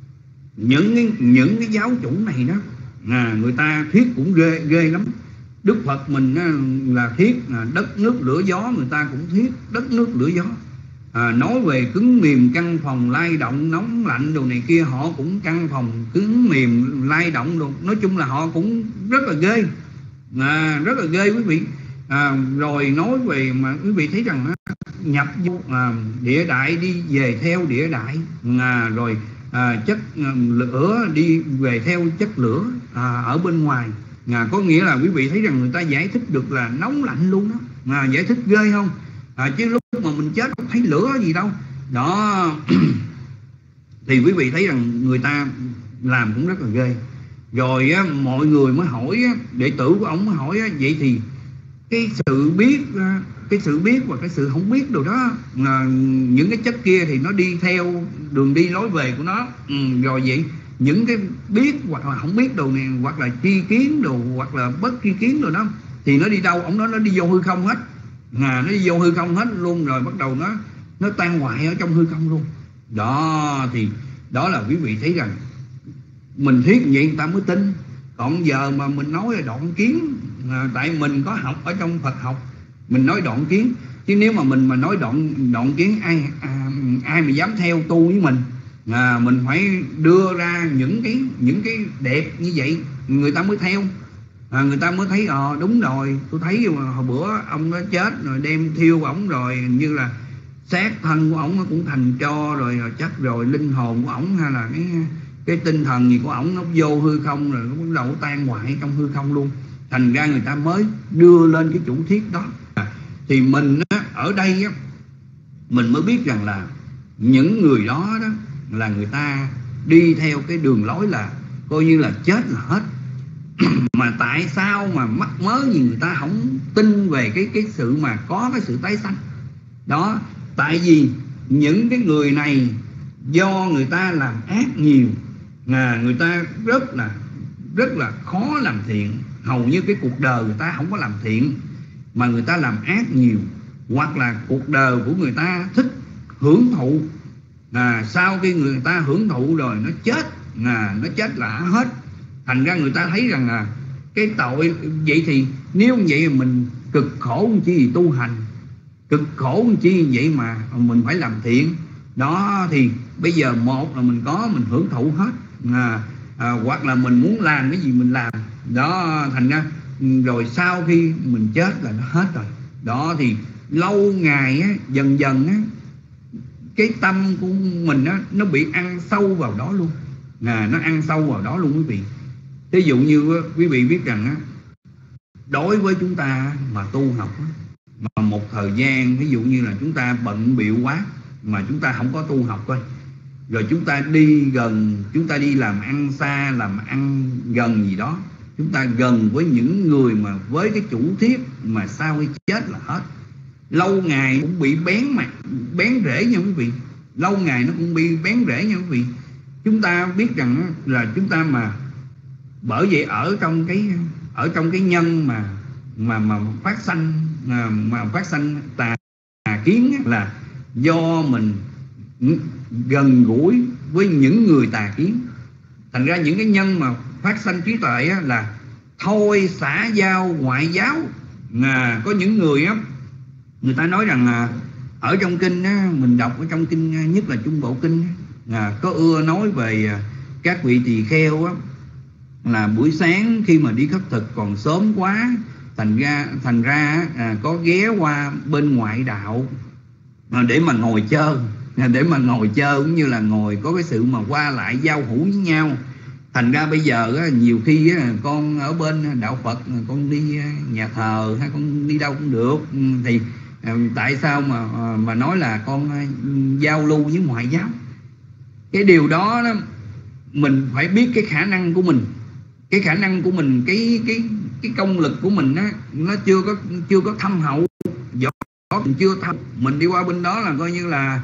những cái giáo chủ này đó, người ta thiết cũng ghê lắm. Đức Phật mình là thiết đất nước lửa gió, người ta cũng thiết đất nước lửa gió. Nói về cứng mềm căn phòng lay động nóng lạnh đồ này kia, họ cũng căn phòng cứng mềm lay động đồ. Nói chung là họ cũng rất là ghê, rất là ghê quý vị. Rồi nói về mà quý vị thấy rằng nhập vô địa đại đi về theo địa đại, rồi chất lửa đi về theo chất lửa ở bên ngoài. Có nghĩa là quý vị thấy rằng người ta giải thích được là nóng lạnh luôn đó, giải thích ghê không? Chứ lúc mà mình chết không thấy lửa gì đâu đó. Thì quý vị thấy rằng người ta làm cũng rất là ghê. Rồi mọi người mới hỏi, đệ tử của ông mới hỏi, vậy thì cái sự biết và cái sự không biết đồ đó, những cái chất kia thì nó đi theo đường đi lối về của nó, rồi vậy những cái biết hoặc là không biết đồ này, hoặc là tri kiến đồ, hoặc là bất tri kiến đồ đó, thì nó đi đâu? Ông nói nó đi vô hư không hết, nó đi vô hư không hết luôn, rồi bắt đầu nó tan hoại ở trong hư không luôn đó. Thì đó là quý vị thấy rằng mình thuyết vậy người ta mới tin. Còn giờ mà mình nói là đoạn kiến, tại mình có học ở trong Phật học, mình nói đoạn kiến, chứ nếu mà mình mà nói đoạn kiến ai mà dám theo tu với mình. Mình phải đưa ra những cái đẹp như vậy người ta mới theo, người ta mới thấy đúng rồi, tôi thấy hồi bữa ông nó chết rồi đem thiêu ổng, rồi như là xác thân của ổng nó cũng thành tro rồi chắc rồi linh hồn của ổng hay là cái tinh thần gì của ổng nó vô hư không, rồi nó bắt đầu tan hoại trong hư không luôn. Thành ra người ta mới đưa lên cái chủ thuyết đó. Thì mình ở đây mình mới biết rằng là những người đó là người ta đi theo cái đường lối là coi như là chết là hết. Mà tại sao mà mắc mớ gì người ta không tin về cái sự mà có cái sự tái sanh đó? Tại vì những cái người này do người ta làm ác nhiều, người ta rất là khó làm thiện. Hầu như cái cuộc đời người ta không có làm thiện mà người ta làm ác nhiều, hoặc là cuộc đời của người ta thích hưởng thụ. Sau khi người ta hưởng thụ rồi nó chết, nó chết là hết. Thành ra người ta thấy rằng là cái tội vậy, thì nếu vậy mình cực khổ chi tu hành, cực khổ chi vậy mà mình phải làm thiện đó. Thì bây giờ một là mình hưởng thụ hết, hoặc là mình muốn làm cái gì mình làm đó. Thành ra rồi sau khi mình chết là nó hết rồi đó. Thì lâu ngày á, dần dần á, cái tâm của mình á, nó bị ăn sâu vào đó luôn, nó ăn sâu vào đó luôn quý vị. Ví dụ như quý vị biết rằng á, đối với chúng ta mà tu học á, mà một thời gian ví dụ như là chúng ta bận bịu quá mà chúng ta không có tu học thôi, rồi chúng ta đi làm ăn xa, làm ăn gần gì đó, chúng ta gần với những người mà với cái chủ thiết mà sau khi chết là hết. Lâu ngày cũng bị bén rễ nha quý vị, lâu ngày nó cũng bị bén rễ nha quý vị. Chúng ta biết rằng là chúng ta mà bởi vậy ở trong cái nhân mà phát sanh tà kiến là do mình gần gũi với những người tà kiến. Thành ra những cái nhân mà phát sanh trí tuệ là thôi xã giao ngoại giáo. Có những người á, người ta nói rằng ở trong kinh á, mình đọc ở trong kinh, nhất là Trung Bộ Kinh có ưa nói về các vị tỳ kheo á, là buổi sáng khi mà đi khất thực còn sớm quá, thành ra có ghé qua bên ngoại đạo để mà ngồi chơi, cũng như là ngồi có cái sự mà qua lại giao hữu với nhau. Thành ra bây giờ á, nhiều khi á, con ở bên đạo Phật, con đi nhà thờ hay con đi đâu cũng được, thì tại sao mà nói là con giao lưu với ngoại giáo? Cái điều đó mình phải biết cái khả năng của mình, cái công lực của mình á, nó chưa có thâm hậu, do mình chưa thâm. Mình đi qua bên đó là coi như là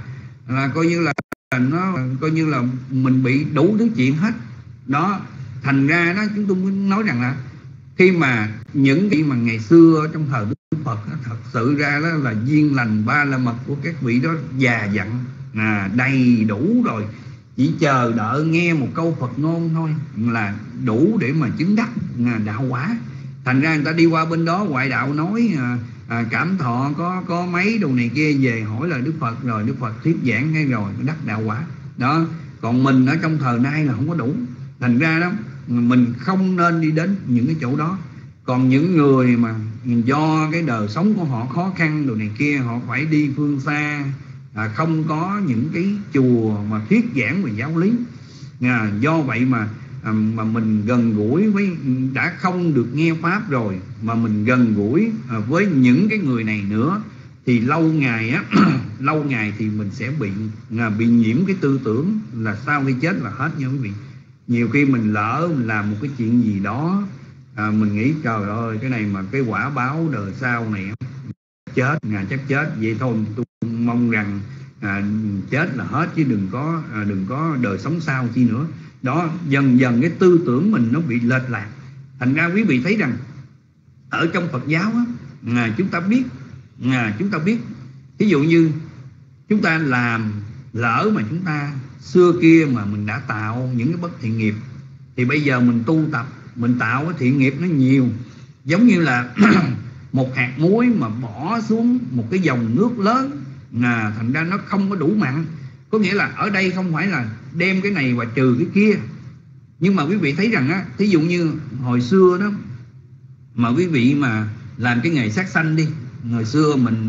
mình bị đủ thứ chuyện hết đó. Thành ra đó, chúng tôi muốn nói rằng là khi mà những cái mà ngày xưa trong thời Đức Phật đó, thật sự ra đó là duyên lành ba la mật của các vị đó già dặn đầy đủ rồi, chỉ chờ đợi nghe một câu Phật ngôn thôi là đủ để mà chứng đắc đạo quả. Thành ra người ta đi qua bên đó ngoại đạo nói cảm thọ có mấy đồ này kia, về hỏi là Đức Phật, rồi Đức Phật thuyết giảng ngay rồi đắc đạo quả đó. Còn mình ở trong thời nay là không có đủ. Thành ra đó mình không nên đi đến những cái chỗ đó. Còn những người mà do cái đời sống của họ khó khăn đồ này kia, họ phải đi phương xa, không có những cái chùa mà thuyết giảng về giáo lý, do vậy mà mình gần gũi với, đã không được nghe pháp rồi mà mình gần gũi với những cái người này nữa, thì lâu ngày thì mình sẽ bị nhiễm cái tư tưởng là sau khi chết là hết nha quý vị. Nhiều khi mình lỡ mình làm một cái chuyện gì đó, mình nghĩ trời ơi cái này mà cái quả báo đời sau này chết, chắc chết vậy thôi. Tôi mong rằng chết là hết, chứ đừng có đời sống sau chi nữa đó. Dần dần cái tư tưởng mình nó bị lệch lạc. Thành ra quý vị thấy rằng ở trong Phật giáo á, chúng ta biết ví dụ như chúng ta làm lỡ mà chúng ta xưa kia mà mình đã tạo những cái bất thiện nghiệp, thì bây giờ mình tu tập, mình tạo cái thiện nghiệp nó nhiều, giống như là một hạt muối mà bỏ xuống một cái dòng nước lớn, thành ra nó không có đủ mặn. Có nghĩa là ở đây không phải là đem cái này và trừ cái kia. Nhưng mà quý vị thấy rằng á, thí dụ như hồi xưa đó mà quý vị mà làm cái nghề sát sanh đi, hồi xưa mình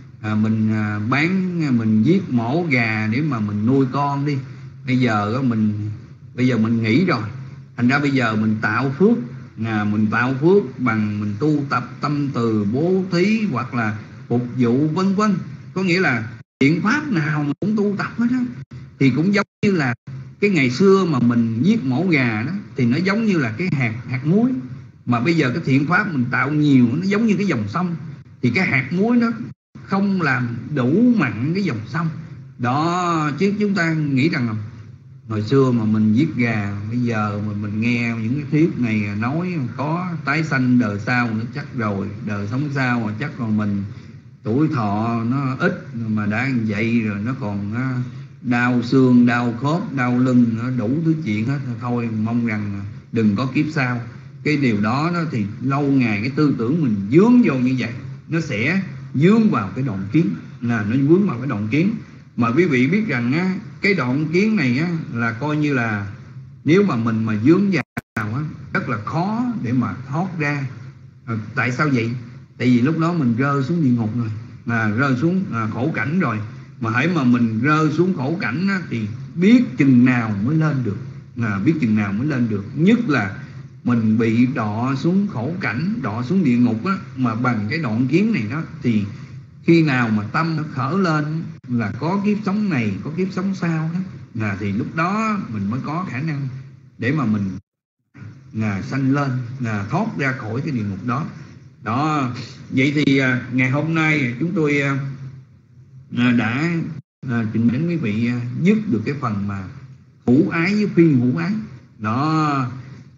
mình giết mổ gà để mà mình nuôi con đi. Bây giờ mình nghỉ rồi, thành ra bây giờ mình tạo phước, bằng mình tu tập tâm từ, bố thí hoặc là phục vụ vân vân. Có nghĩa là biện pháp nào mà cũng tu tập hết đó. Thì cũng giống như là cái ngày xưa mà mình giết mổ gà đó, thì nó giống như là cái hạt muối. Mà bây giờ cái thiện pháp mình tạo nhiều, nó giống như cái dòng sông, thì cái hạt muối nó không làm đủ mặn cái dòng sông đó. Chứ chúng ta nghĩ rằng hồi xưa mà mình giết gà, bây giờ mà mình nghe những cái thuyết này nói có tái sanh đời sau nó chắc rồi, đời sống sau mà chắc còn mình tuổi thọ nó ít mà đã vậy rồi, nó còn đau xương, đau khớp, đau lưng, nó đủ thứ chuyện hết. Thôi mong rằng đừng có kiếp sau. Cái điều đó nó thì lâu ngày cái tư tưởng mình dướng vô như vậy, nó sẽ dướng vào cái đoạn kiến, là nó vướng vào cái đoạn kiến. Mà quý vị biết rằng á, cái đoạn kiến này á, là coi như là nếu mà mình mà dướng vào á, rất là khó để mà thoát ra. Tại sao vậy? Tại vì lúc đó mình rơi xuống địa ngục rồi, là rơi xuống khổ cảnh rồi. Mà hãy mà mình rơi xuống khổ cảnh á, thì biết chừng nào mới lên được, biết chừng nào mới lên được. Nhất là mình bị đọa xuống khổ cảnh, đọa xuống địa ngục á, mà bằng cái đoạn kiến này đó, thì khi nào mà tâm nó khởi lên là có kiếp sống này, có kiếp sống sau đó, thì lúc đó mình mới có khả năng để mà mình sanh lên, thoát ra khỏi cái địa ngục đó. Đó, vậy thì ngày hôm nay chúng tôi đã trình đến quý vị dứt được cái phần mà hữu ái với phi hữu ái. Đó,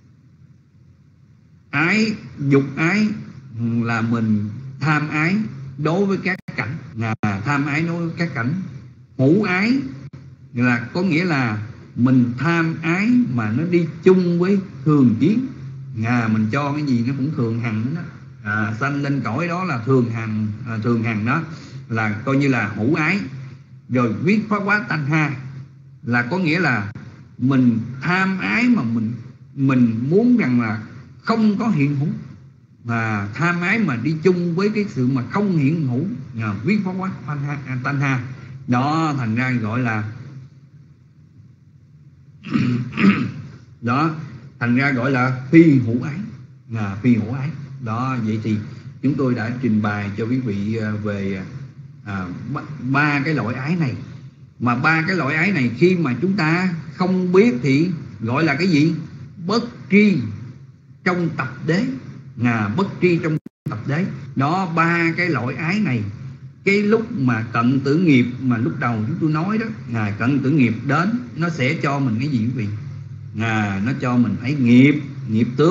ái, dục ái là mình tham ái đối với các cảnh, tham ái đối với các cảnh. Hữu ái là có nghĩa là mình tham ái mà nó đi chung với thường kiến, mình cho cái gì nó cũng thường hằng đó. Sanh lên cõi đó là thường hằng đó, là coi như là hữu ái. Rồi viết pháp quá tanh ha là có nghĩa là mình tham ái mà mình muốn rằng là không có hiện hữu, mà tham ái mà đi chung với cái sự mà không hiện hữu, viết pháp quá tanh ha đó, thành ra gọi là đó, thành ra gọi là phi hữu ái, phi hữu ái đó. Vậy thì chúng tôi đã trình bày cho quý vị về ba cái loại ái này. Mà ba cái loại ái này khi mà chúng ta không biết thì gọi là cái gì? Bất tri trong tập đế, bất tri trong tập đế đó. Ba cái loại ái này, cái lúc mà cận tử nghiệp mà lúc đầu chúng tôi nói đó, cận tử nghiệp đến nó sẽ cho mình cái gì quý vị? Nó cho mình thấy nghiệp tướng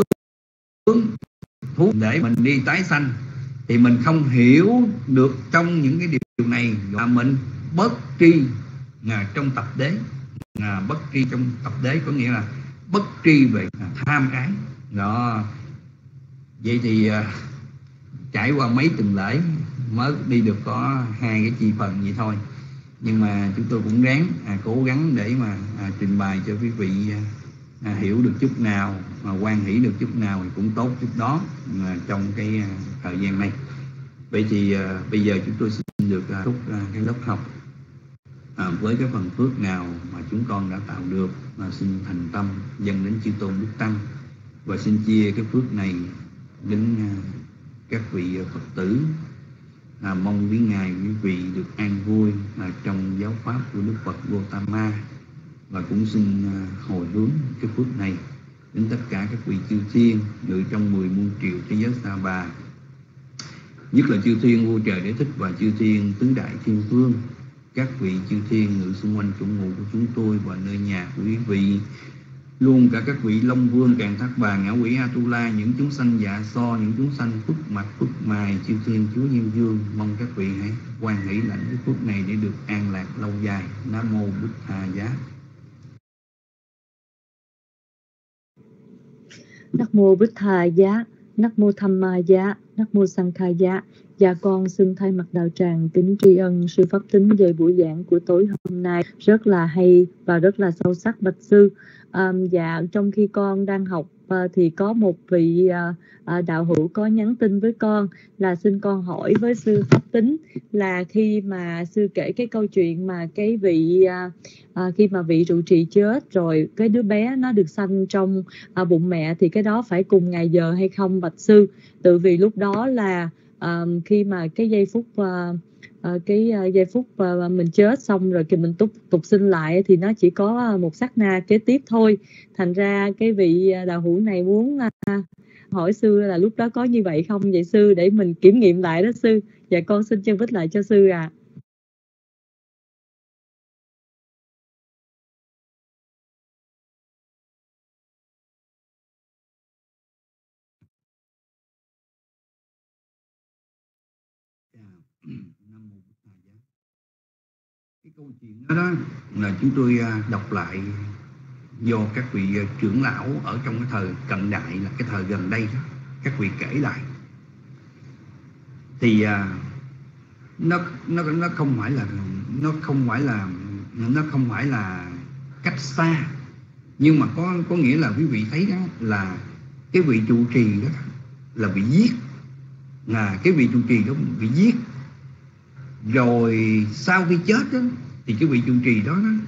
thú để mình đi tái sanh. Thì mình không hiểu được trong những cái điều này, là mình bất tri trong tập đế. Bất tri trong tập đế có nghĩa là bất tri về tham ái đó. Vậy thì trải qua mấy tuần lễ mới đi được có 2 cái chi phần vậy thôi, nhưng mà chúng tôi cũng ráng cố gắng để mà trình bày cho quý vị hiểu được chút nào, mà hoan hỷ được chút nào thì cũng tốt chút đó trong cái thời gian này. Vậy thì bây giờ chúng tôi xin được thúc cái lớp học với cái phần phước nào mà chúng con đã tạo được, mà xin thành tâm dâng đến chư tôn đức tăng, và xin chia cái phước này đến các vị Phật tử. Mong quý ngài quý vị được an vui trong giáo pháp của Đức Phật Gautama, và cũng xin hồi hướng cái phước này đến tất cả các vị chư thiên ngự trong 10 muôn triệu thế giới Sa Bà, nhất là chư thiên vua trời Đế Thích và chư thiên tứ đại thiên vương, các vị chư thiên ngự xung quanh chỗ ngụ của chúng tôi và nơi nhà của quý vị, luôn cả các vị Long Vương, Càn Thác Bà, Ngã Quỷ Atula, những chúng sanh Dạ So, những chúng sanh Phước Mạch, Phước Mài, chư thiên Chúa Nhân Dương. Mong các vị hãy hoan hỷ lãnh cái phước này để được an lạc lâu dài. Nam mô Bụt Thà Giá. Nam mô Bụt Thà Giá, Nam mô Tham Ma Giá, Nam mô Sang Kha Giá. Dạ con xin thay mặt đạo tràng kính tri ân sư pháp tính về buổi giảng của tối hôm nay, rất là hay và rất là sâu sắc bạch sư. Dạ trong khi con đang học thì có một vị đạo hữu có nhắn tin với con là xin con hỏi với sư pháp tính là khi mà sư kể cái câu chuyện mà cái vị khi mà vị trụ trì chết rồi cái đứa bé nó được sanh trong bụng mẹ thì cái đó phải cùng ngày giờ hay không bạch sư? Tự vì lúc đó là khi mà cái giây phút mình chết xong rồi thì mình tục sinh lại thì nó chỉ có một sát na kế tiếp thôi. Thành ra cái vị đạo hữu này muốn hỏi sư là lúc đó có như vậy không vậy sư, để mình kiểm nghiệm lại đó sư. Dạ con xin chân vít lại cho sư ạ. Cái câu chuyện đó là chúng tôi đọc lại do các vị trưởng lão ở trong cái thời cận đại, là cái thời gần đây đó, các vị kể lại. Thì nó không phải là cách xa, nhưng mà có nghĩa là quý vị thấy đó là cái vị trụ trì đó là bị giết, là cái vị trụ trì đó bị giết rồi. Sau khi chết đó, thì cái vị trụ trì đó nó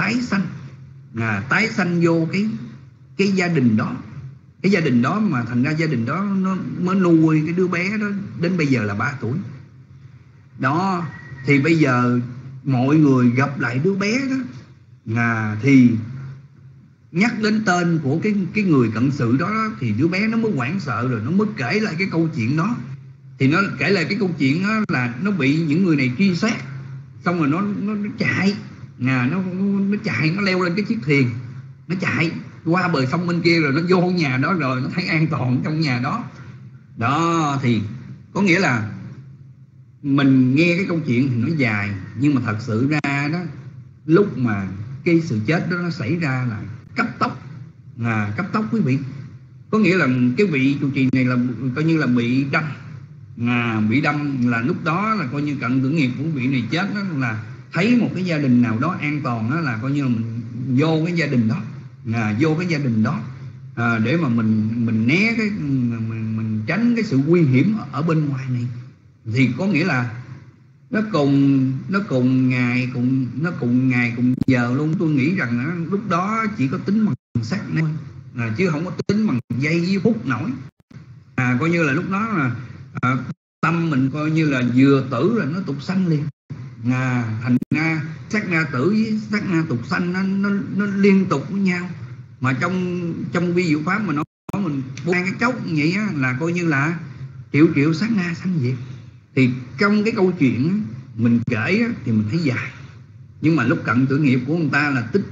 tái sanh vô cái gia đình đó. Cái gia đình đó mà thành ra gia đình đó nó mới nuôi cái đứa bé đó đến bây giờ là 3 tuổi đó. Thì bây giờ mọi người gặp lại đứa bé đó thì nhắc đến tên của cái người cận sự đó, thì đứa bé nó mới hoảng sợ, rồi nó mới kể lại cái câu chuyện đó. Thì nó kể lại cái câu chuyện đó là nó bị những người này truy sát, xong rồi nó chạy, nó chạy, nó leo lên cái chiếc thuyền, nó chạy qua bờ sông bên kia, rồi nó vô nhà đó, rồi nó thấy an toàn trong nhà đó. Đó thì có nghĩa là mình nghe cái câu chuyện thì nó dài, nhưng mà thật sự ra đó, lúc mà cái sự chết đó nó xảy ra là cấp tốc quý vị. Có nghĩa là cái vị trụ trì này là coi như là bị đâm, bị đâm là lúc đó là coi như cận tử nghiệp của vị này chết đó, là thấy một cái gia đình nào đó an toàn đó, là coi như là mình vô cái gia đình đó, để mà mình né cái mình tránh cái sự nguy hiểm ở bên ngoài này. Thì có nghĩa là nó cùng ngày cùng giờ luôn. Tôi nghĩ rằng lúc đó chỉ có tính bằng sát thôi, chứ không có tính bằng giây với phút nổi. Coi như là lúc đó là tâm mình coi như là vừa tử là nó tục sanh liền. Thành ra sát na tử với sát na tục sanh nó liên tục với nhau. Mà trong vi diệu pháp mà nó mình buông cái chốc như vậy á, là coi như là triệu sát na sanh diệt. Thì trong cái câu chuyện mình kể thì mình thấy dài, nhưng mà lúc cận tử nghiệp của người ta là tích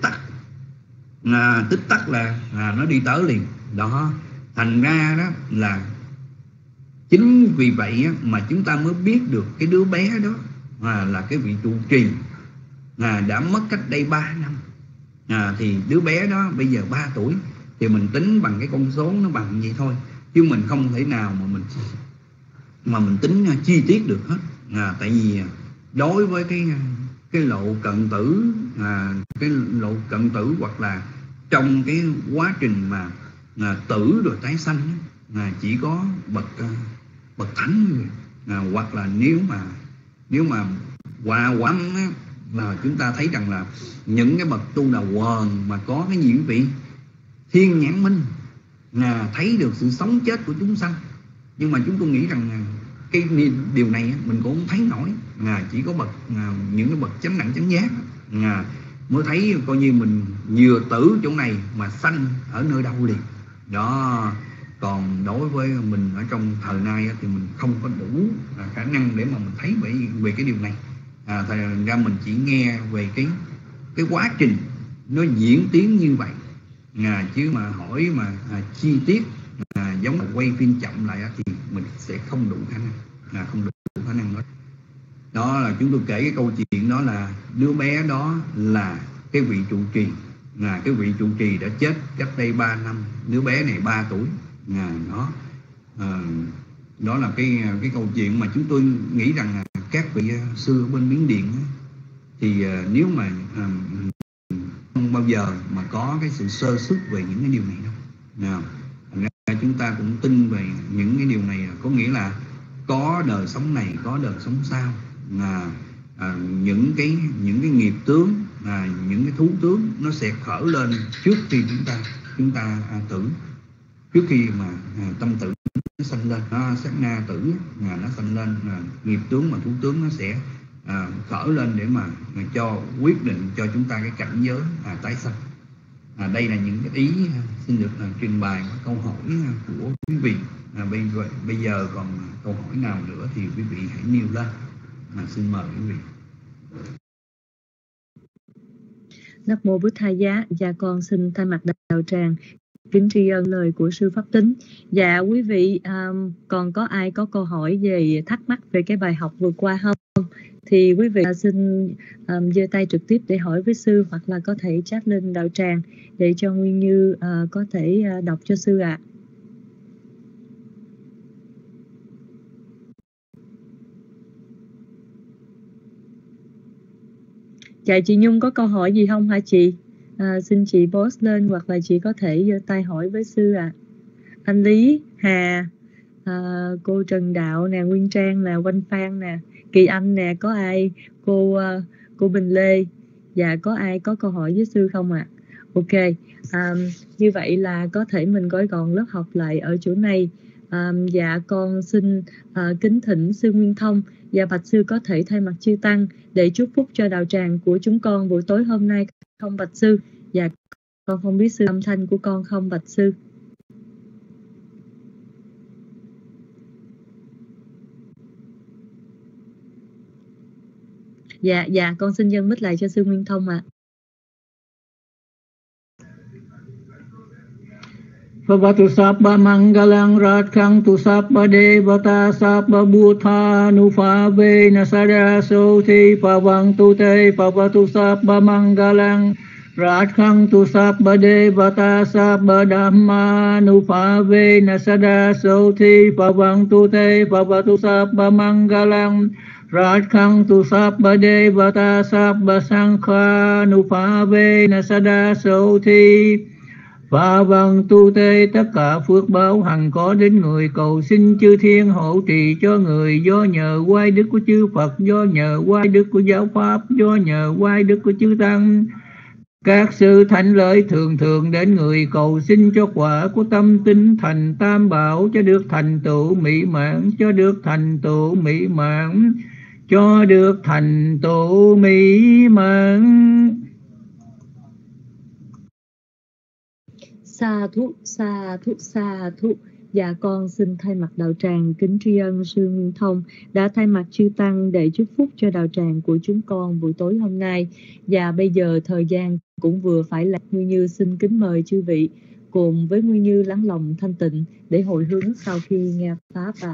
tắc là nó đi tới liền đó. Thành ra đó là chính vì vậy mà chúng ta mới biết được cái đứa bé đó là cái vị trụ trì đã mất cách đây 3 năm. Thì đứa bé đó bây giờ 3 tuổi, thì mình tính bằng cái con số nó bằng vậy thôi, chứ mình không thể nào mà mình tính chi tiết được hết. Tại vì đối với cái lộ cận tử, hoặc là trong cái quá trình mà tử rồi tái sanh, chỉ có bậc thánh thôi. Hoặc là nếu mà hòa quán là chúng ta thấy rằng là những cái bậc tu đà quần mà có cái những vị thiên nhãn minh thấy được sự sống chết của chúng sanh. Nhưng mà chúng tôi nghĩ rằng cái điều này mình cũng không thấy nổi, chỉ có những cái bậc chánh đẳng chánh giác mới thấy, coi như mình vừa tử chỗ này mà sanh ở nơi đâu liền đó. Còn đối với mình ở trong thời nay thì mình không có đủ khả năng để mà mình thấy về cái điều này. Thành ra mình chỉ nghe về cái quá trình nó diễn tiến như vậy, chứ mà hỏi mà chi tiết giống là quay phim chậm lại thì mình sẽ không đủ khả năng, không đủ khả năng đó. Đó là chúng tôi kể cái câu chuyện đó là đứa bé đó là cái vị trụ trì, cái vị trụ trì đã chết cách đây 3 năm. Đứa bé này 3 tuổi. Đó là cái câu chuyện mà chúng tôi nghĩ rằng các vị sư ở bên Miến Điện thì nếu mà không bao giờ mà có cái sự sơ xuất về những cái điều này đâu. Chúng ta cũng tin về những cái điều này, có nghĩa là có đời sống này, có đời sống sau. Những cái nghiệp tướng, những cái thú tướng nó sẽ khởi lên trước khi chúng ta tử, trước khi mà tâm tử nó sanh lên, sát na tử nó sanh lên, nghiệp tướng và thú tướng nó sẽ khởi lên để mà cho quyết định cho chúng ta cái cảnh giới tái sanh. Đây là những cái ý xin được trình bày câu hỏi của quý vị. Bây giờ còn câu hỏi nào nữa thì quý vị hãy nêu lên. Xin mời quý vị. Nam mô Bụt Thầy Giá. Dạ con xin thay mặt đạo tràng kính tri ân lời của sư Pháp Tính. Dạ quý vị còn có ai có câu hỏi về thắc mắc về cái bài học vừa qua không? Thì quý vị xin giơ tay trực tiếp để hỏi với sư, hoặc là có thể chat lên đạo tràng để cho Nguyên Như có thể đọc cho sư ạ. Dạ chị Nhung có câu hỏi gì không hả chị? Xin chị post lên, hoặc là chị có thể giơ tay hỏi với sư ạ. Anh Lý, Hà, cô Trần Đạo nè, Nguyên Trang nè, Quanh Phan nè, Kỳ Anh nè, có ai? Cô Bình Lê. Dạ có ai có câu hỏi với sư không ạ? Ok, như vậy là có thể mình gói gọn lớp học lại ở chỗ này. Dạ con xin kính thỉnh sư Nguyên Thông và bạch sư có thể thay mặt chư tăng để chúc phúc cho đạo tràng của chúng con buổi tối hôm nay không bạch sư. Dạ con không biết sư âm thanh của con không bạch sư. Dạ con xin dâng mic lại cho sư Nguyên Thông ạ. Bhavatu sabba mangalang radkhantu sabba devata sabba bhuta nupave nasara soti pavantu te bhavatu sabba mangalang radkhantu sabba devata sabba dhamma nupave nasara soti pavantu te bhavatu sabba mangalang radkhantu sabba devata sabba sankha nupave nasara soti và bằng tu tê. Tất cả phước báo hằng có đến người, cầu xin chư thiên hộ trì cho người, do nhờ quay đức của chư Phật, do nhờ quay đức của giáo pháp, do nhờ quay đức của chư tăng. Các sự thánh lợi thường thường đến người, cầu xin cho quả của tâm tinh thành tam bảo, cho được thành tựu mỹ mãn, cho được thành tựu mỹ mãn, cho được thành tựu mỹ mãn. Sa thú, sa thú, sa thú. Dạ con xin thay mặt đạo tràng kính tri ân sư Nguyên Thông đã thay mặt chư tăng để chúc phúc cho đạo tràng của chúng con buổi tối hôm nay. Và bây giờ thời gian cũng vừa phải là Nguyên Như xin kính mời chư vị cùng với Nguyên Như lắng lòng thanh tịnh để hồi hướng sau khi nghe pháp ạ.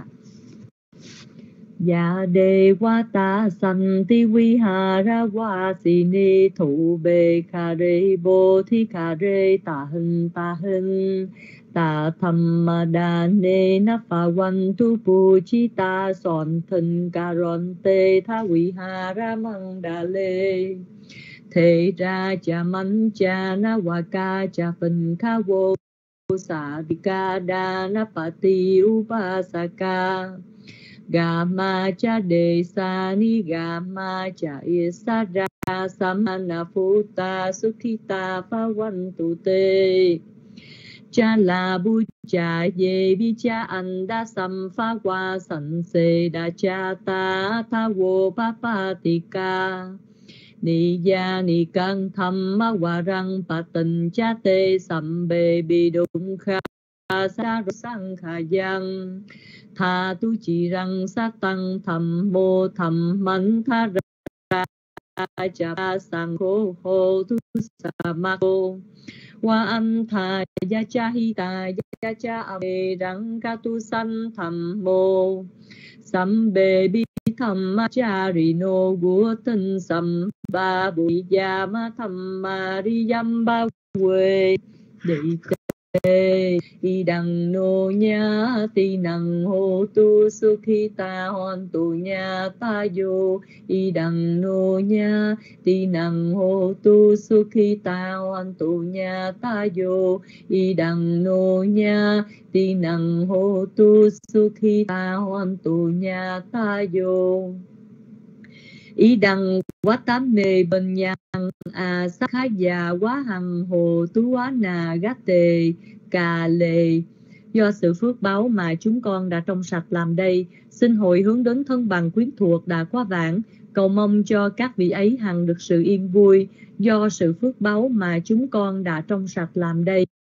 Dạ đề wa ta san ti vi ha ra wa si ni thủ bê kha re bồ thi kha re ta hình ta tham đa ne na pha wan tu pu chi ta son thân ca ron te tha vi ha ra mang đa lê thế ra cha man cha na wa ka cha phần kha vô sa di ca đa na pa ti upasaka Gama cha de sa ni gama cha isara samana phuta sukhita pavantu te cha la bu cha ye vi cha anda sam pha qua san se da cha ta tha wo papatika ni ya ni kan tham ma wa rang pa tình cha te sam be bi dung kha sa sang kha yang tha tu chỉ răng sát tăng thầm mô thầm mẫn tha ra cha sang khô hô tu sa ma cô wa an tha ya cha hi ta ya cha ame răng ca tu san thầm mô sam bê bi thầm ma cha ri no gu tân sam ba bùi ya ma thầm ma ri yam ba quê đệ y đằng nô nhá ti năng hô tu su khi ta hòn tu nha ta yo y đằng nô nhá ti năng hô tu su khi ta hòn tu nha ta yo y đằng nô nhá ti năng hô tu su khi ta hòn tu nha ta yo ý đăng quá tám mê bên nhang sát khá già quá hằng hồ tú quá nà gác tề cà lề do sự phước báu mà chúng con đã trong sạch làm đây, xin hội hướng đến thân bằng quyến thuộc đã quá vãng, cầu mong cho các vị ấy hằng được sự yên vui do sự phước báu mà chúng con đã trong sạch làm đây.